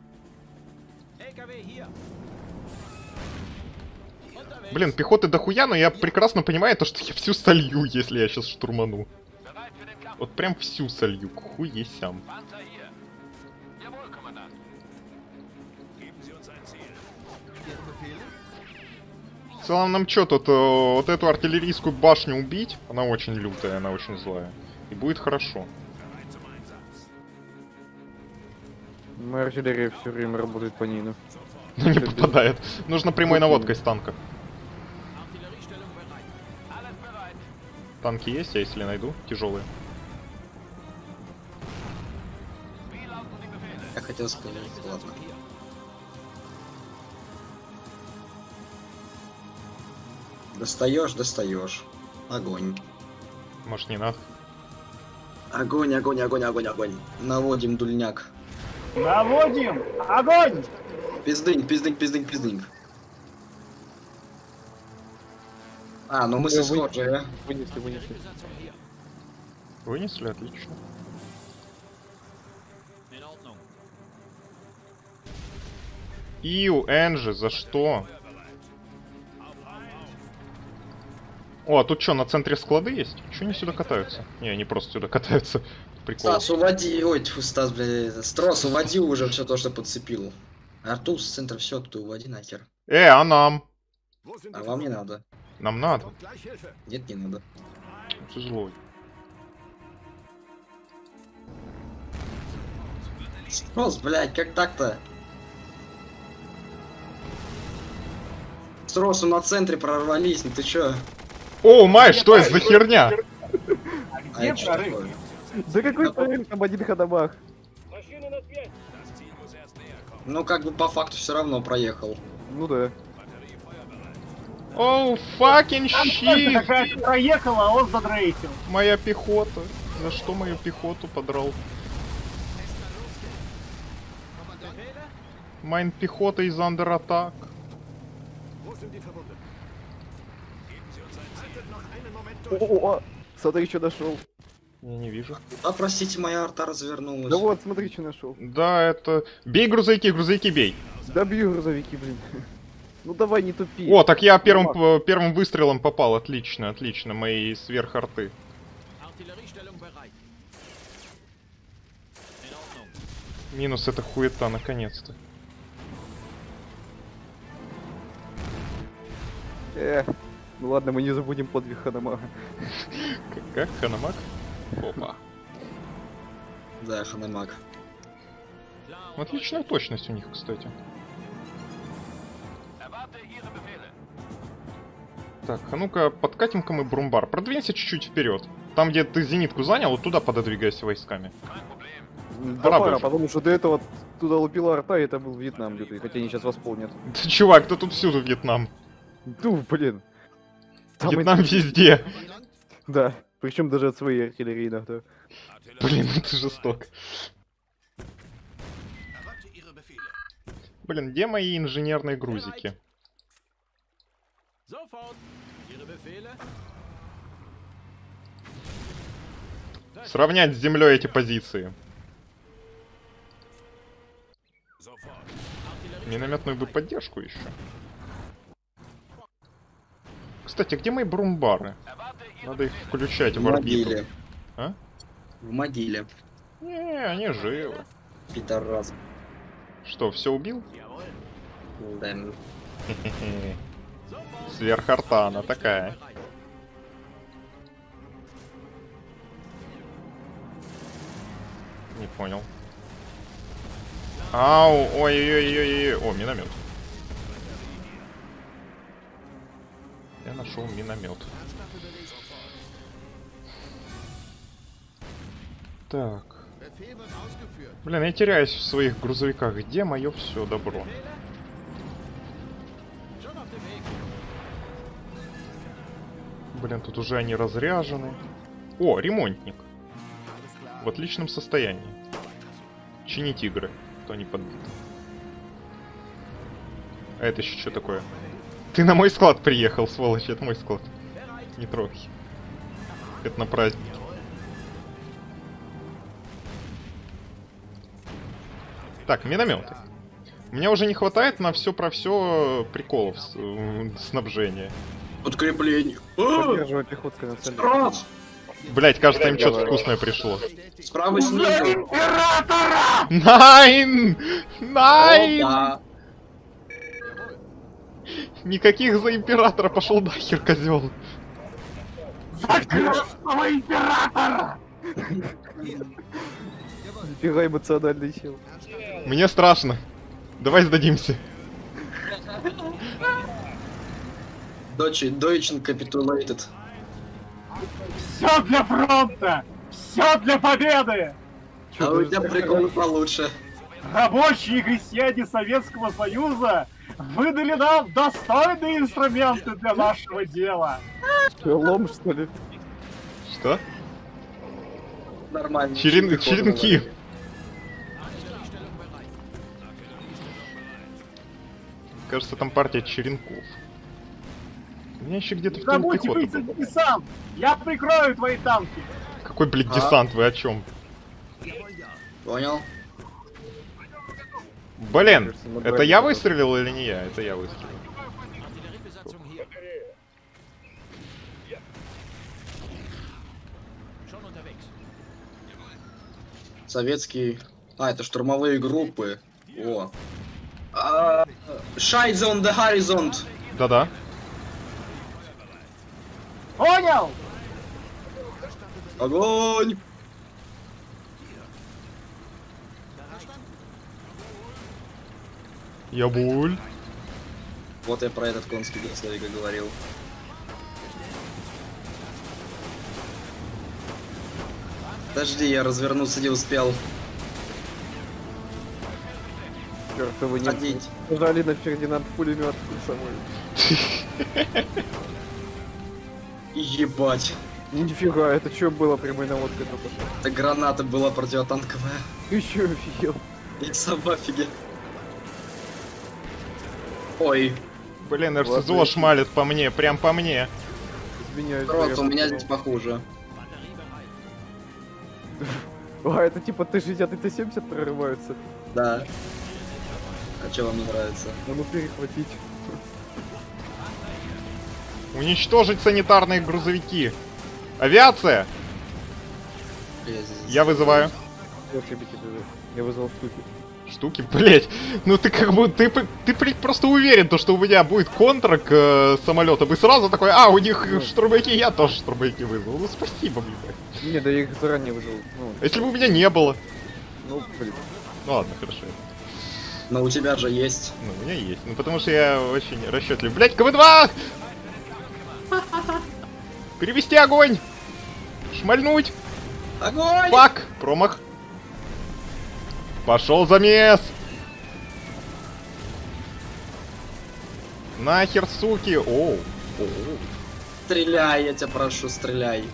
Блин, пехоты дохуя, но я прекрасно понимаю то, что я всю солью, если я сейчас штурману. Вот прям всю солью, к хуесям. Ihre Befehle? В целом нам что тут, э, вот эту артиллерийскую башню убить? Она очень лютая, она очень злая. И будет хорошо. Моя артиллерия все время работает по ней, ну. Но не попадает. Нужно прямой наводкой с танка. Танки есть, я если найду, тяжелые. Я хотел сказать, ладно. Достаешь, достаешь. Огонь. Может не надо? Огонь, огонь, огонь, огонь, огонь. Наводим дульняк. Наводим! Огонь! Пиздынь, пиздынь, пиздынь, пиздынь. А, ну мы Да, схожие, да? Вынесли, вынесли. Вынесли, отлично. Ию, Энджи, за что? О, а тут что, на центре склады есть? Чё они сюда катаются? Не, они просто сюда катаются. Прикол. Стас, уводи, ой, тьфу, Стас, блядь, Строс, уводи уже все то, что подцепил. Артур с центра все, тут уводи нахер. Э, а нам? Wo sind А die вам не Verwundeten? надо. Нам надо. Kommt gleich Hilfe. Нет, не надо. Ты злой. Строс, блядь, как так-то? Стросу на центре прорвались, ну ты чё? О, май, что это за херня? А Где это что прорыв? такое? Да какой прорыв, там один ходомах. Ну, как бы по факту все равно проехал. Ну да. Оу, fucking Там shit! такая проехала, а он задрейфил. Моя пехота. За что мою пехоту подрал? Майн пехота из under attack. Wo sind die Verwundeten? Haltet noch einen Moment durch. О, смотри, что нашел. Я не вижу. А, простите, моя арта развернулась. Да вот, смотри, что нашел. Да, это... Бей грузовики, грузовики бей. Добью грузовики, блин. Ну давай, не тупи. О, так я первым, п- первым выстрелом попал. Отлично, отлично. Мои сверхарты. Artilleriestellung bereit. In Ordnung. Минус эта хуета, наконец-то. Эх, ну ладно, мы не забудем подвиг Ханамага. Как? Ханамак? Опа. Да, Ханамак. Отличная точность у них, кстати. Так, а ну-ка, подкатим-ка мы Брумбар. Продвинься чуть-чуть вперед. Там, где ты зенитку занял, вот туда пододвигайся войсками. Да Пора пора, бы. потому что до этого туда лупила арта, и это был Вьетнам лютый, хотя они сейчас восполнят. Да, чувак, да тут всюду Вьетнам. Ну, блин. Там Вьетнам эти- везде. Да, причем даже от своей артиллерии иногда. Блин, это жестоко. Erwarte Ihre Befehle. Блин, где мои инженерные грузики? Sofort. Ihre Befehle? Сравнять с землей эти позиции. Минометную бы поддержку еще. Кстати, где мои брумбары? Надо их включать В в орбиту. могиле. А? В могиле. Не, они живы. Пидорас. Что, все убил? Да. Хе-хе-хе. Сверхарта она такая. Не понял. Ау, ой-ой-ой-ой, о, миномет. Я нашел миномет. Так. Befehl wird ausgeführt. Блин, я теряюсь в своих грузовиках. Где мое все добро? Schon auf dem Weg. Блин, тут уже они разряжены. О, ремонтник. В отличном состоянии. Чинить игры, то не подбито. А это еще что такое? Ты на мой склад приехал, сволочь, это мой склад. Не трогай. Это на праздник. Так, минометы. Мне уже не хватает на все про все приколов с- э, снабжения. Подкрепление. А! Поддерживай пехотка на цели. Раз! Блять, кажется, им что-то вкусное пришло. Справа снизу. Найн! Найн! Опа! Никаких за императора, пошел нахер, козел. Нифига эмоциональный сил. Мне страшно. Давай сдадимся. Дочь, Deutschen capitulated. Все для фронта! Все для победы! А у тебя прикол получше. Рабочие и крестьяне Советского Союза выдали нам достойные инструменты для нашего дела. Чё, лом, что ли? Что? Нормально. Черен... Прикол Черенки. было. Кажется, там партия черенков. У меня еще где-то в тылу Забудьте пехота выйти была. в десант! Я прикрою твои танки! Какой, блядь, А? десант, вы о чем? Понял? Блин, Кажется, мы это брали я потом. выстрелил или не я? Это я выстрелил. Artilleriebesatzung hier. Schon unterwegs. Советский... А, это штурмовые группы. О. А, Scheiße on the horizon. Да-да. Понял? Огонь! Я буль. Вот я про этот конский грословик и говорил. Подожди, я развернуться не успел. Чёртовы немцы. Ходить. Нажали на Фердинанд пулемет самой. Ебать. Нифига, это что было прямой наводкой только что? Это граната была противотанковая. Ты чё, офигел? Я сам в офиге. Ой, Блин, эр эс зо Ладно. шмалит по мне, прям по мне. Извиняюсь. рот, я у меня сказал. здесь похуже. А, это типа Т шестьдесят и Т семьдесят прорываются. Да. А что вам не нравится? А ну перехватить. Уничтожить санитарные грузовики. Авиация! Я вызываю. Я вызвал штуки. Штуки, блять. Ну ты как бы, ты, ты, ты просто уверен, то, что у меня будет контра к э, самолетам, и сразу такой, а, у них ну, штурмовики, я тоже штурмовики вызвал. Ну спасибо, блин. Не, да я их заранее вызвал. Ну, если бы у меня не было. Ну, блин. Ну ладно, хорошо. Но у тебя же есть. Ну, у меня есть. Ну потому что я очень расчетлив. Блять, ка вэ два! Перевести огонь! Шмальнуть! Огонь! Фак! Промах. Пошел замес! Нахер, суки! Оу! Оу. Стреляй, я тебя прошу, стреляй.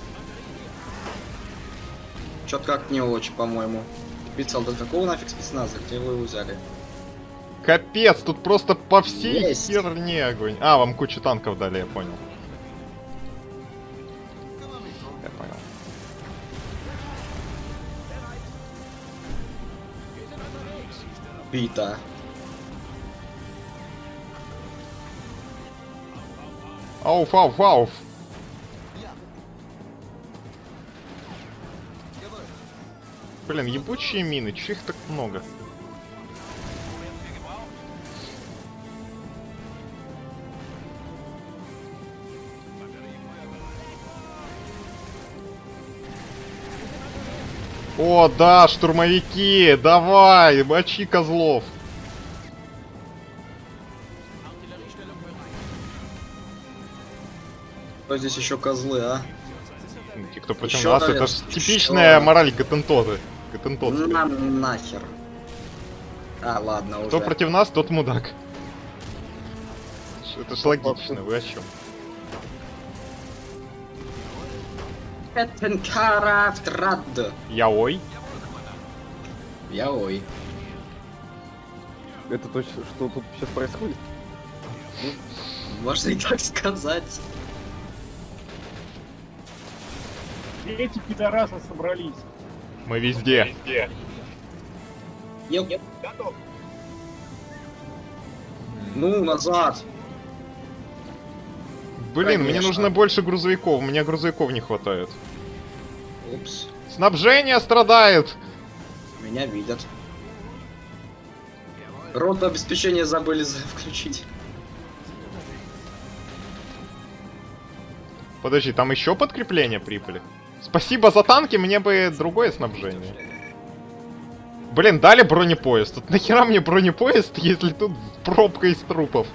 Чё-то как не очень, по-моему. Пиццал, да какого нафиг спецназа? Где вы его взяли? Капец, тут просто по всей Есть. херне огонь. А, вам кучу танков дали, я понял. Я понял. Бита. Ауф, ауф, ауф. Блин, ебучие мины, чё их так много? О, да, штурмовики, давай, мочи козлов. Кто здесь еще козлы, а? Те, кто против Ещё, нас, наверное, это ж ещё. типичная мораль Гатентоты. Гатентоты. На нахер. А, ладно, уже. Кто против нас, тот мудак. Это ж логично, вы о чем? Этенкарафтрад. Яой? Я ой. Это точно, что тут сейчас происходит? Можно и так сказать. Эти пидорасы собрались. Мы везде. Ел. Ну, назад. Блин, мне Конечно. нужно больше грузовиков, у меня грузовиков не хватает. Упс. Снабжение страдает! Меня видят. Ротное обеспечение забыли за- включить. Подожди, там еще подкрепления прибыли? Спасибо за танки, мне бы другое снабжение. Блин, дали бронепоезд. Тут нахера мне бронепоезд, если тут пробка из трупов?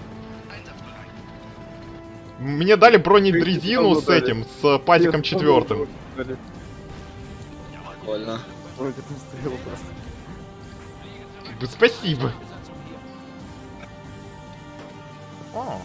Мне дали бронедрезину с этим, с пазиком четвертым. Больно. Ой, это стояло просто. Спасибо. О.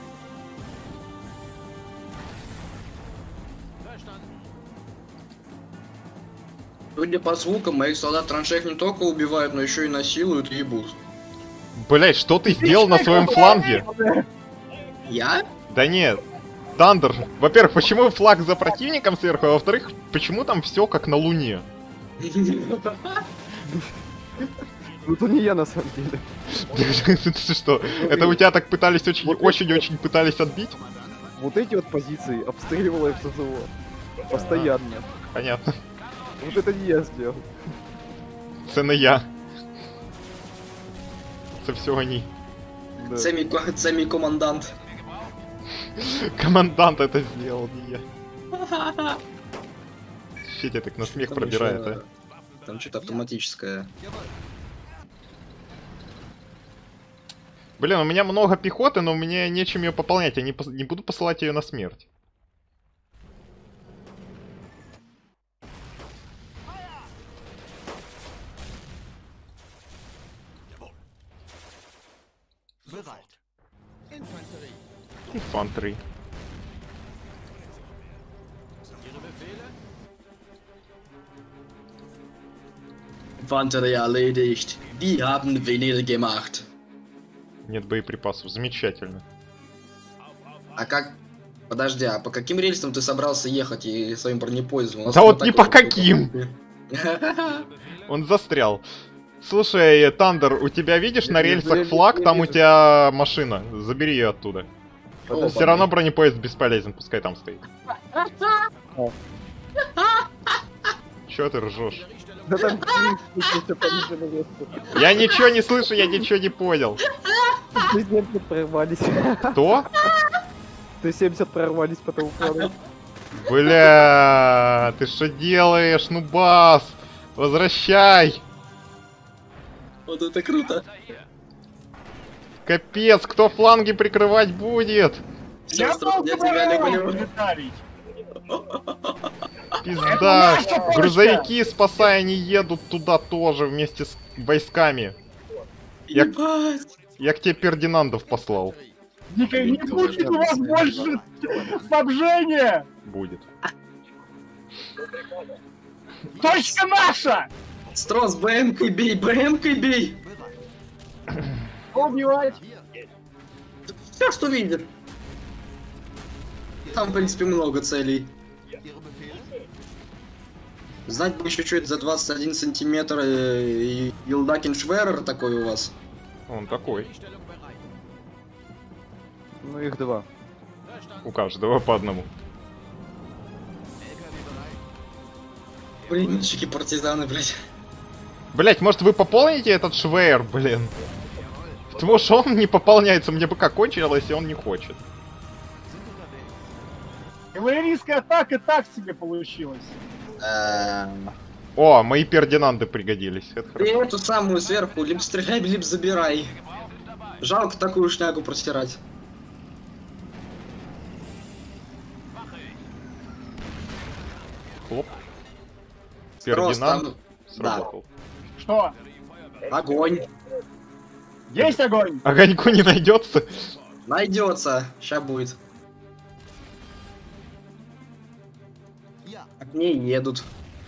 Судя по звукам, моих солдат траншеях не только убивают, но еще и насилуют и ебут. Блять, что ты сделал на своем фланге? Я? Да нет. Тандер, во-первых, почему флаг за противником сверху, а во-вторых, почему там все как на Луне? Ну то не я на самом деле. Ты что, это у тебя так пытались очень, очень-очень пытались отбить? Вот эти вот позиции обстреливало эф эс о. Постоянно. Понятно. Вот это не я сделал. Це не я. Це все они. Да. Це мій, ко- це мій командант. Командант это сделал, не я. Че тебя так на смех Там пробирает, ещё- а? Там что-то автоматическое. Блин, у меня много пехоты, но мне нечем ее пополнять. Я не, пос- не буду посылать ее на смерть. Bereit. Infanterie. Инфантеры. Infanterie erledigt. Die haben Venedig gemacht. Нет боеприпасов. Замечательно. А как... Подожди, а по каким рельсам ты собрался ехать и своим бронепоездом? У нас Да там вот не по такой- каким. Он застрял. Слушай, Тандер, у тебя, видишь, на Я- я- рельсах я- флаг, я там у вижу. тебя машина. Забери ее оттуда. Все равно бронепоезд бесполезен, пускай там стоит. Чё ты ржешь? Да там всё понижено резко. Я ничего не слышу, я ничего не понял. сто семьдесят прорвались. Кто? сто семьдесят прорвались по тому плану. Бля, ты что делаешь? Ну бас! Возвращай! Вот это круто. Капец, кто фланги прикрывать будет? Всё, Я Строн, я только тебя не ворвался, понимаю. Виталий. Пизда! наша точка! Грузовики, спасая, не едут туда тоже вместе с войсками. Я- Ебать. Я к тебе Фердинандов послал. Ника, не будет у вас больше снабжения! Будет. Точка наша! Строн, с БМ-кой бей, БМ-кой бей. Убивать! Все, что видит. Там, в принципе, много целей. Ihre Befehle? Знать бы еще, что это за двадцать один сантиметр э, и Илдакиншверер такой у вас. Он такой. Ну их два. У каждого по одному. Пулеметчики, партизаны, блядь. Блять, может вы пополните этот швейр, блин? Потому что он не пополняется, мне БК кончилось, и он не хочет. Кавалерийская атака так себе получилась. Эм, О, мои Фердинанды пригодились. Это И хорошо. эту самую сверху, либо стреляй, либо забирай. Жалко такую шнягу простирать. Хлоп. Строс, Фердинанд там- Да. сработал. Что? Огонь. Есть огонь? Огоньку не найдется. Найдется. Ща будет. Ja. К ней едут.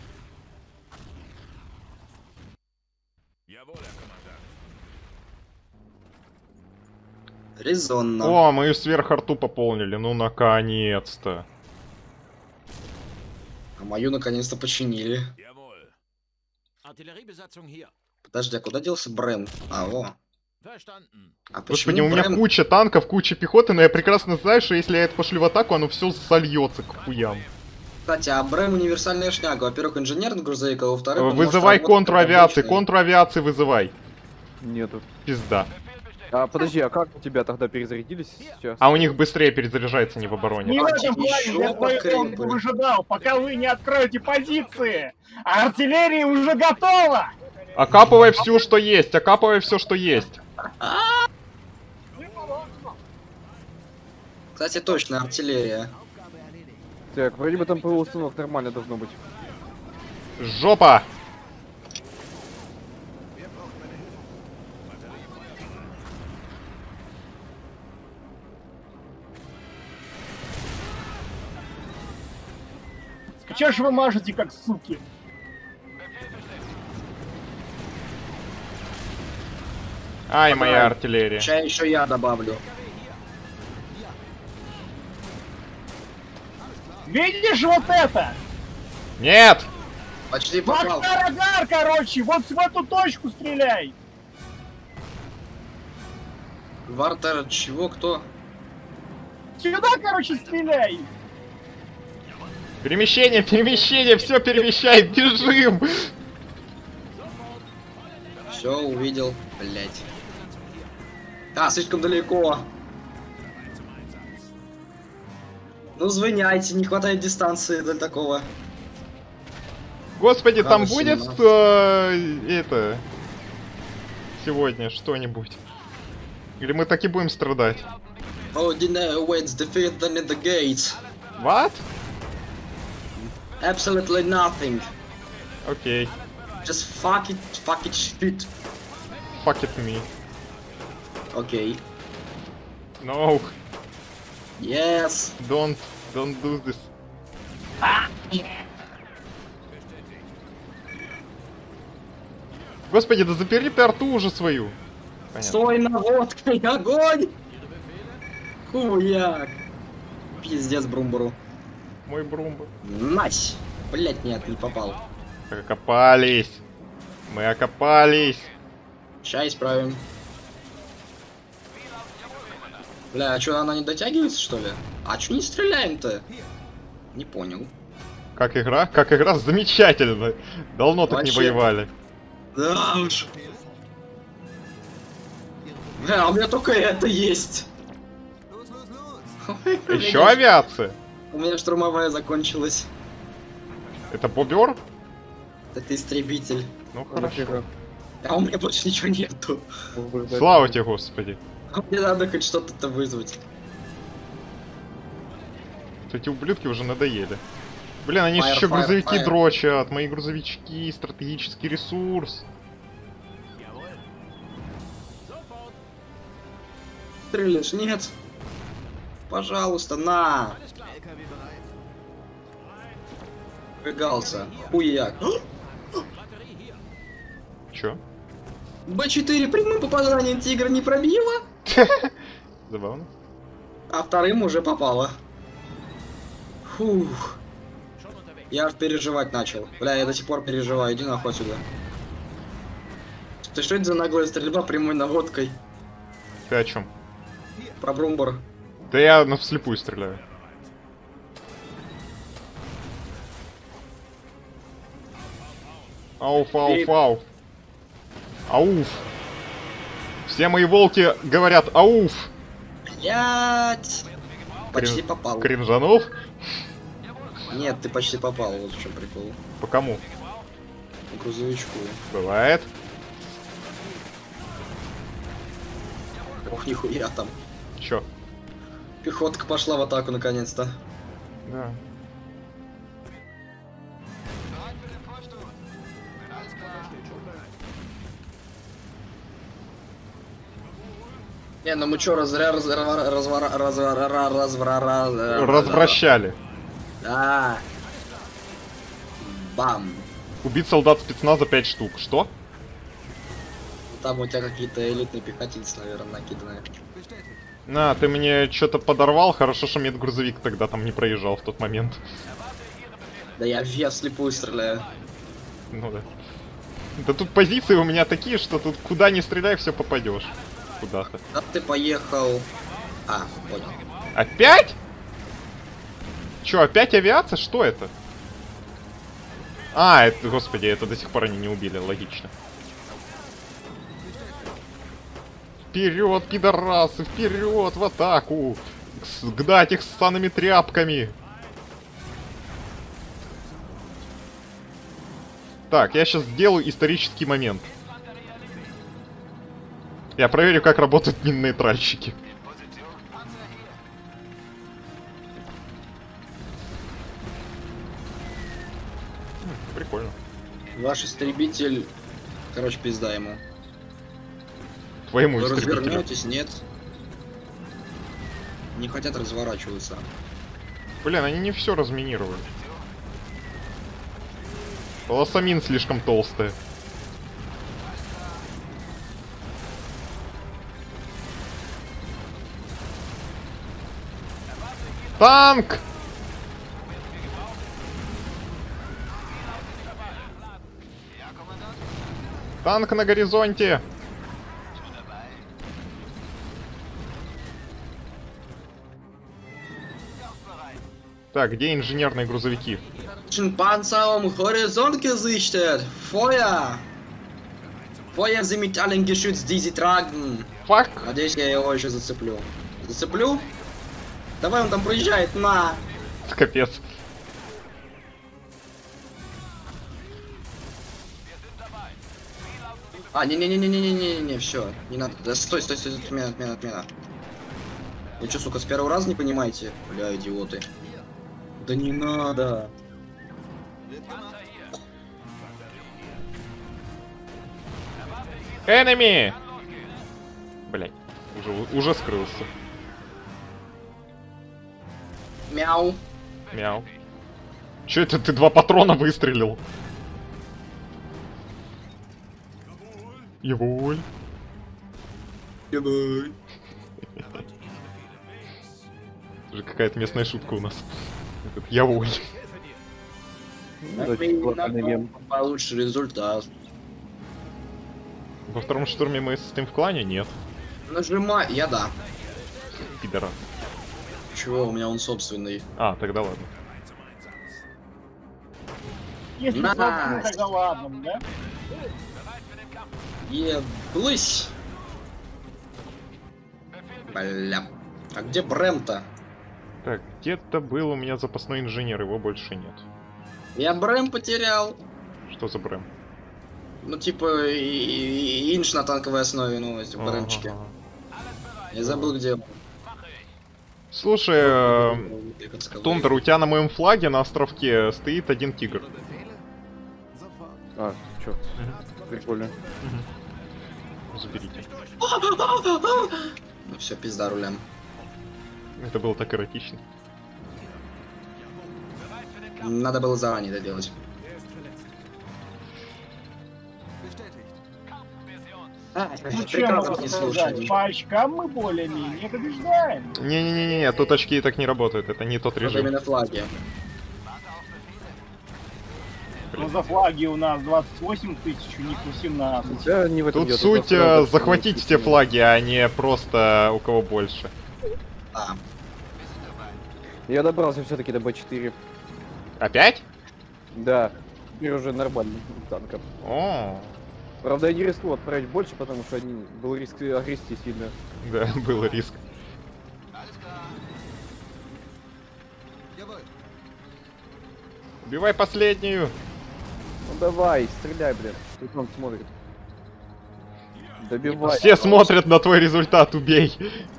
Резонно. О, мою сверхарту пополнили, ну наконец-то. А мою наконец-то починили. Jawohl. Artilleriebesatzung hier. Подожди, а куда делся Брэм? А, о. Verstanden. А почему Господи, у меня Брэм- куча танков, куча пехоты, но я прекрасно знаю, что если я это пошлю в атаку, оно все сольется к хуям. Кстати, а Брэм универсальная шняга. Во-первых, инженерный грузовик, а во-вторых... он может Вызывай работать как контравиации, обычный. контравиации вызывай. Нету. Пизда. А подожди, а как у тебя тогда перезарядились сейчас? А у них быстрее перезаряжается, не в обороне. Не в А, этом плане, ещё я поэтому покрепы. выжидал, пока вы не откроете позиции. А артиллерия уже готова! Окапывай все, что есть, окапывай все, что есть. Кстати, точно, артиллерия. Так, вроде бы там ПВО установок нормально должно быть. Жопа! Чё ж вы мажете, как суки? Ай, моя артиллерия. Сейчас еще я добавлю. Видишь вот это? Нет! Почти попал. Макар-агар, короче, вот в эту точку стреляй! Вартер, чего, кто? Сюда, короче, стреляй! Перемещение, перемещение, все перемещай, бежим! Все, увидел. Блять. А, слишком далеко. Ну, звоняйте, не хватает дистанции для такого. Господи, там Право, будет семнадцать. э, это сегодня что-нибудь? Или мы так и будем страдать? Ordinary waits defeat them in the gates. What? Absolutely nothing. Окей. Just fuck it, fuck it shit. Fuck it me. Окей. No, Yes. don't, don't do this. Господи, да запери ты арту уже свою. Понятно. Стой наводкой, огонь! Хуяк. Пиздец Брумбуру. Мой брумба. Нась! Блять, нет, не попал. Окопались. Мы окопались. Ща исправим. Бля, а что, она не дотягивается, что ли? А чё не стреляем-то? Не понял. Как игра? Как игра? Замечательно. Давно так не Вообще. воевали. Да уж. Бля, у меня только это есть. Los, los, los! Еще авиация? У меня штурмовая закончилась. Это бобер? Это истребитель. Ну хорошо. А у меня больше ничего нету. Слава тебе, Господи. А мне надо хоть что-то вызвать. Эти ублюдки уже надоели. Блин, они же Fire, еще fire, грузовики fire. дрочат. Мои грузовички, стратегический ресурс. Стрелишь? Нет. Пожалуйста, на. Бегался. Хуяк. Чё? Бэ четыре прямым попаданием тигра не пробила, Забавно. а вторым уже попало. Фух. Я аж переживать начал. Бля, я до сих пор переживаю. Иди нахуй сюда. Ты что это за наглая стрельба прямой наводкой? Ты о чем? Про Брумбор. Да я на вслепую стреляю. Ауф, ауф, ауф. Ауф. Все мои волки говорят ауф. Блять. Почти Крин- попал. Кринжанов? Нет, ты почти попал, вот в чем прикол. По кому? По грузовичку. Бывает. Ох, нихуя там. Чё? Пехотка пошла в атаку наконец-то. Да. Не, ну мы чё, разря... раз... развара... развара... развара... развара... Развращали. Да. Бам. Убить солдат спецназа пять штук. Что? Там у тебя какие-то элитные пехотинцы, наверное, накиданы. На, ты мне что-то подорвал. Хорошо, что медгрузовик тогда там не проезжал в тот момент. Да я я вслепую стреляю. Ну да. Да тут позиции у меня такие, что тут куда ни стреляй, все попадешь. Куда-то. Да ты поехал. А, понял. Опять? Чё, опять авиация? Что это? А, это, господи, это до сих пор они не убили, логично. Вперед, пидорасы, вперед, в атаку! С- Гнать их с ссаными тряпками! Так, я сейчас сделаю исторический момент. Я проверю, как работают минные тральщики. М, Прикольно. Ваш истребитель... Короче, пизда ему. Твоему Вы истребителю. развернетесь, нет? Не хотят разворачиваться. Блин, они не все разминировали. Полоса мин слишком толстая. Танк! Танк на горизонте! Так, где инженерные грузовики? Panzer am Horizont gesichtet! Feuer! Feuer sie mit allen Geschütz, die sie tragen! Фак! Надеюсь, я его еще зацеплю. Зацеплю? Давай, он там проезжает, на! Капец. А, не-не-не-не-не-не-не, все, не надо. Да стой, стой, стой, отмена, отмена, отмена. Вы что, сука, с первого раза не понимаете? Бля, идиоты. Да не надо. Enemy! Блять, уже, уже скрылся. Мяу. Мяу. Че это ты два патрона выстрелил? Еволь. Ебай. Это же какая-то местная шутка у нас. Этот Яволь. Получше результат. Во втором штурме мы состоим в клане? Нет. Нажимай, я да. Пидор. пидорас. Чего, у меня он собственный. А, тогда ладно. Если Найс. собственно, тогда ладно, да? Еблысь. Бля. А где Брэм-то? Так, где-то был у меня запасной инженер, его больше нет. Я Брэм потерял. Что за Брэм? Ну, типа, и- и- инш на танковой основе, ну, эти Ага, Брэмчики. ага. Я забыл, где... Слушай, э, Как сказать. Тундер, у тебя на моем флаге на островке стоит один тигр. А, черт. Прикольно. Заберите. Ну все, пизда рулям. Это было так эротично. Надо было заранее это делать. А, Ну, чем прекрасно могу не сказать? слушай. По очкам мы более-менее побеждаем. Не-не-не-не, тут очки так не работают, это не тот Вот режим. именно флаги. Но за флаги у нас двадцать восемь тысяч, у них восемнадцать. Да, не в этом Тут дело, суть просто э, надо захватить все флаги, а не просто у кого больше. А, Я добрался все-таки до бэ четыре. Опять? Да, теперь уже нормальный танком. О, Правда, я не рискнул отправить больше, потому что они... был риск огрести сильно. да, был риск. Jawohl. Убивай последнюю. Ну давай, стреляй, блин. Тут он смотрит. Добивай. Все смотрят на твой результат, убей.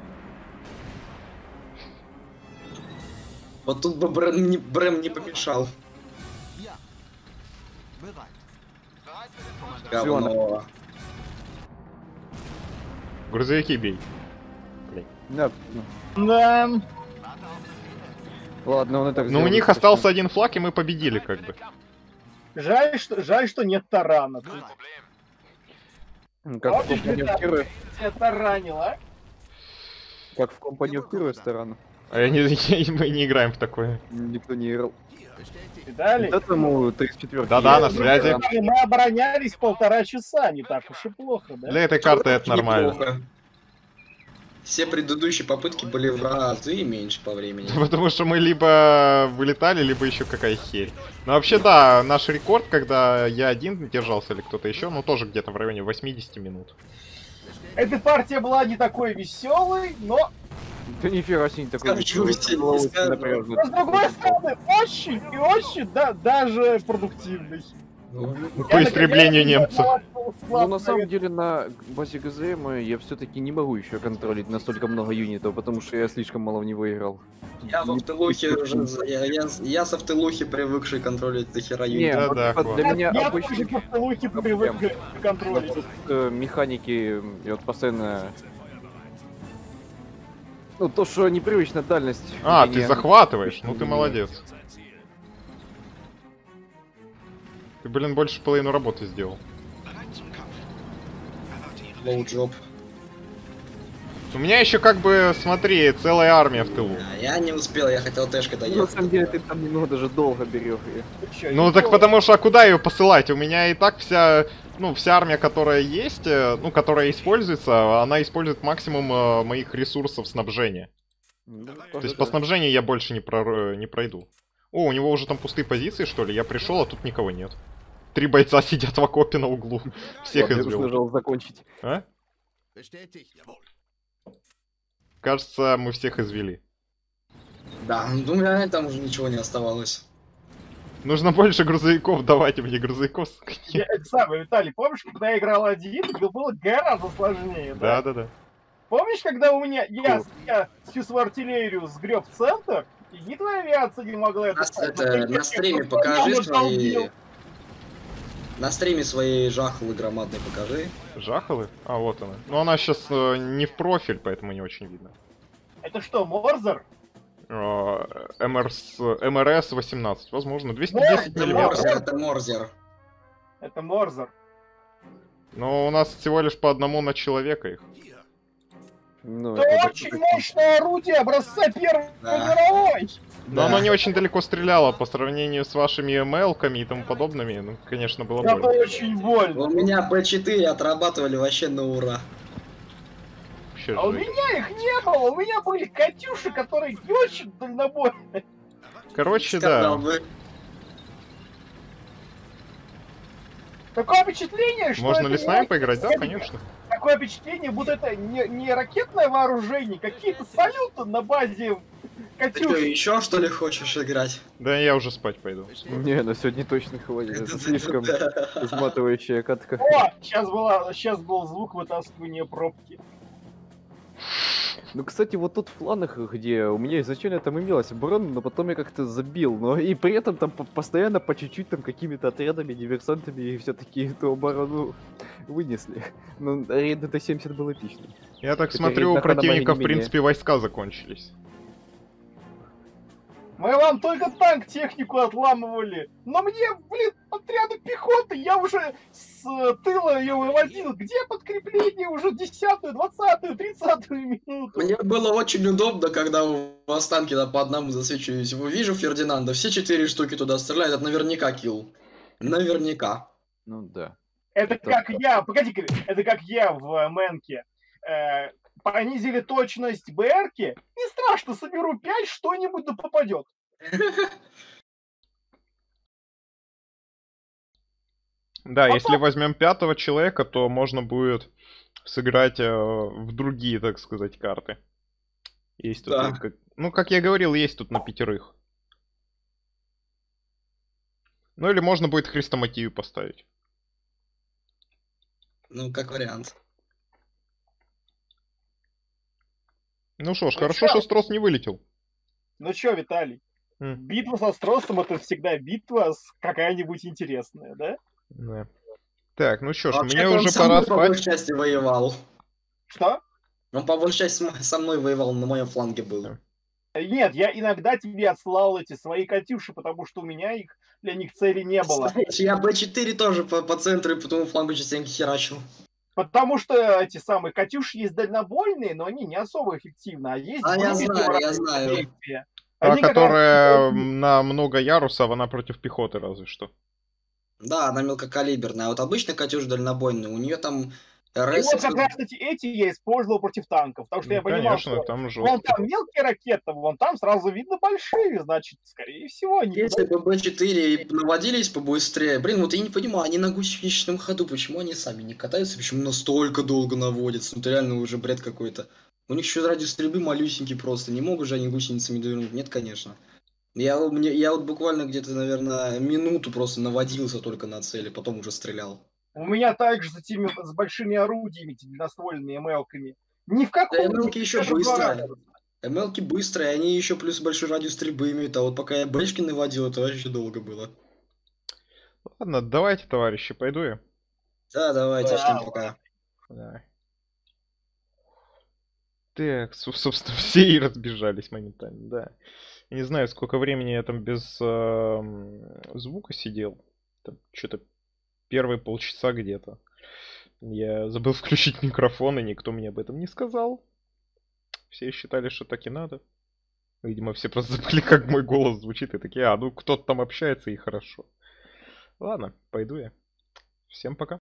вот тут бы Брэм не, Брэм не помешал. Ja. Bereit. Говно. Грузовики бей. Да. Да. Ладно, он и так Ну, у сделал них достаточно. остался один флаг, и мы победили, как бы. Жаль, что, жаль, что нет тарана. Тут М, Как в Вот компании это- Героя. тебя таранил, а? Как в компании Героя странно. А я не, я- мы не играем в такое. Никто не играл. Видали? Вот этому тридцать четыре. Да-да, на связи. Мы оборонялись полтора часа, не так уж и плохо, да? Для этой карты это нормально. Неплохо. Все предыдущие попытки были в разы меньше по времени. Потому что мы либо вылетали, либо еще какая херь. Ну вообще да, наш рекорд, когда я один держался или кто-то еще, ну тоже где-то в районе восьмидесяти минут. Эта партия была не такой веселой, но, Да нифига себе не такой. Скажу, веселый, тебе было не очень скажу. напряжно. но с другой стороны, очень и очень, да, даже продуктивный. По истреблению немцев. Ну, на самом деле, на базе ГЗМ я все-таки не могу еще контролить настолько много юнитов, потому что я слишком мало в него играл. Я в автолухе уже, я, я, я с автолухи привыкший контролить до хера Не, юнитов. Да, вот да, вот хватит. для меня Я обычно тоже по луке привык к контролю. вот, э, механики, я вот постоянно... Ну, то, что непривычная дальность. А, мне ты не- захватываешь? Ну ты не- молодец. Ты, блин, больше половину работы сделал. Low job. У меня еще как бы, смотри, целая армия в тылу. А, я не успел, я хотел тэшкой Ну, на доехать. самом деле, ты там немного даже долго берешь ее. Ну так потому что, а куда ее посылать? У меня и так вся, ну, вся армия, которая есть, э, ну, которая используется, она использует максимум э, моих ресурсов снабжения. Ну, То есть по снабжению я больше не, прор- не пройду. О, у него уже там пустые позиции, что ли? Я пришел, а тут никого нет. Три бойца сидят в окопе на углу. Всех Я уж избил. нажал закончить. А? Bestätigt. Jawohl. Кажется, мы всех извели. Да, ну у меня там уже ничего не оставалось. Нужно больше грузовиков, давайте мне грузовиков. Я, это самое, Виталий, помнишь, когда я играл один, это было гораздо сложнее, да? Да, да, да. Помнишь, когда у меня, я, я всю свою артиллерию сгреб в центр, и ни твоя авиация не могла это... На, сделать, это, а ты на меня стриме постоянно покажи свои... долбил. На стриме свои жахлы громадные покажи. Жахалы? А, вот она. Но она сейчас не в профиль, поэтому не очень видно. Это что, Морзер? Э, МРС, МРС восемнадцать, возможно, двести десять Это миллиметров. Морзер, это Морзер. Это Морзер. Но у нас всего лишь по одному на человека их. Ну, Это это очень так- мощное орудие образца Первой Да. мировой. Но Да. оно не очень далеко стреляло по сравнению с вашими мелками и тому подобными. Ну, конечно, было Это больно. очень больно. У меня Б четыре отрабатывали вообще на ура. вообще А у жесть. меня их не было, у меня были Катюши, которые не очень дальнобойные. Короче, Скандал, да. вы- Такое впечатление, что Можно это ли не с нами ракетное- поиграть? Да, конечно. Такое впечатление, будто это не, не ракетное вооружение, какие-то салюты на базе Ты что, Катюши. еще что ли хочешь играть? Да, я уже спать пойду. Не, на сегодня точно хватит. Это слишком изматывающая катка. О, сейчас, была, сейчас был звук вытаскивания пробки. Ну, кстати, вот тут в планах, где у меня изначально там имелась оборона, но потом я как-то забил. Но и при этом там по- постоянно по чуть-чуть там какими-то отрядами, диверсантами и все-таки эту оборону вынесли. Но рейд Т семьдесят был эпичным. Я так Хотя смотрю, у рейд Нахана противника, в моя не принципе, войска закончились. Мы вам только танк технику отламывали. Но мне, блин, отряды пехоты, я уже с э, тыла ее выводил. Где подкрепление уже десятую, двадцатую, тридцатую минуту? Мне было очень удобно, когда у вас танки да, по одному засвечивались. Вижу Фердинанда, все четыре штуки туда стреляют, это наверняка килл. Наверняка. Ну да. Это Это- как я, погоди, это как я в э, Мэнке. Э, понизили точность БРки. Не страшно, соберу пять, что-нибудь да попадет. Да, А если возьмем пятого человека, то можно будет сыграть э, в другие, так сказать, карты. Есть тут, Да. как- ну, как я говорил, есть тут на пятерых. Ну или можно будет Хрестоматию поставить. Ну, как вариант. Ну что ж, Ну хорошо, чё? что Строс не вылетел. Ну чё, Виталий, М. битва со Стросом это всегда битва с какая-нибудь интересная, да? Да. Так, ну что ж, Вообще-то мне он уже со пора мной по большей спать. части воевал. Что? Он по большей части с м- со мной воевал, на моем фланге был. Да. Нет, я иногда тебе отслал эти свои Катюши, потому что у меня их для них цели не было. Кстати, я Б четыре тоже по, по центру и по тому флангу частенько херачил. Потому что эти самые Катюши есть дальнобойные, но они не особо эффективны. А есть А я более знаю, я дорогие знаю. действия. Та, Они как раз- которая на много ярусов, она против пехоты разве что. Да, она мелкокалиберная. А вот обычно Катюш дальнобойная, у нее там И РС... вот как раз эти, эти я использовал против танков, потому что я Ну, понимал, конечно, что там вон жестко. там мелкие ракеты, вон там сразу видно большие, значит, скорее всего, они... Если бы Б четыре наводились побыстрее, блин, вот я не понимаю, они на гусеничном ходу, почему они сами не катаются, почему настолько долго наводятся, ну это реально уже бред какой-то. У них еще радиус стрельбы малюсенький просто, не могут же они гусеницами довернуть, нет, конечно. Я, у меня- я вот буквально где-то, наверное, минуту просто наводился только на цели, потом уже стрелял. У меня также с этими с большими орудиями, этими длинноствольными эмелками. Ни в Да, каком... МЛки еще даже два быстрые. раза. МЛки быстрые, они еще плюс большой радиус стрельбы имеют, а вот пока я бэчки наводил, это вообще долго было. Ладно, давайте, товарищи, пойду я. Да, давайте, Да, всем ладно. пока. Давай. Так, со- собственно, все и разбежались моментально, да. Я не знаю, сколько времени я там без эм, звука сидел. Там что-то первые полчаса где-то. Я забыл включить микрофон, и никто мне об этом не сказал. Все считали, что так и надо. Видимо, все просто забыли, как мой голос звучит, и такие, а, ну кто-то там общается, и хорошо. Ладно, пойду я. Всем пока.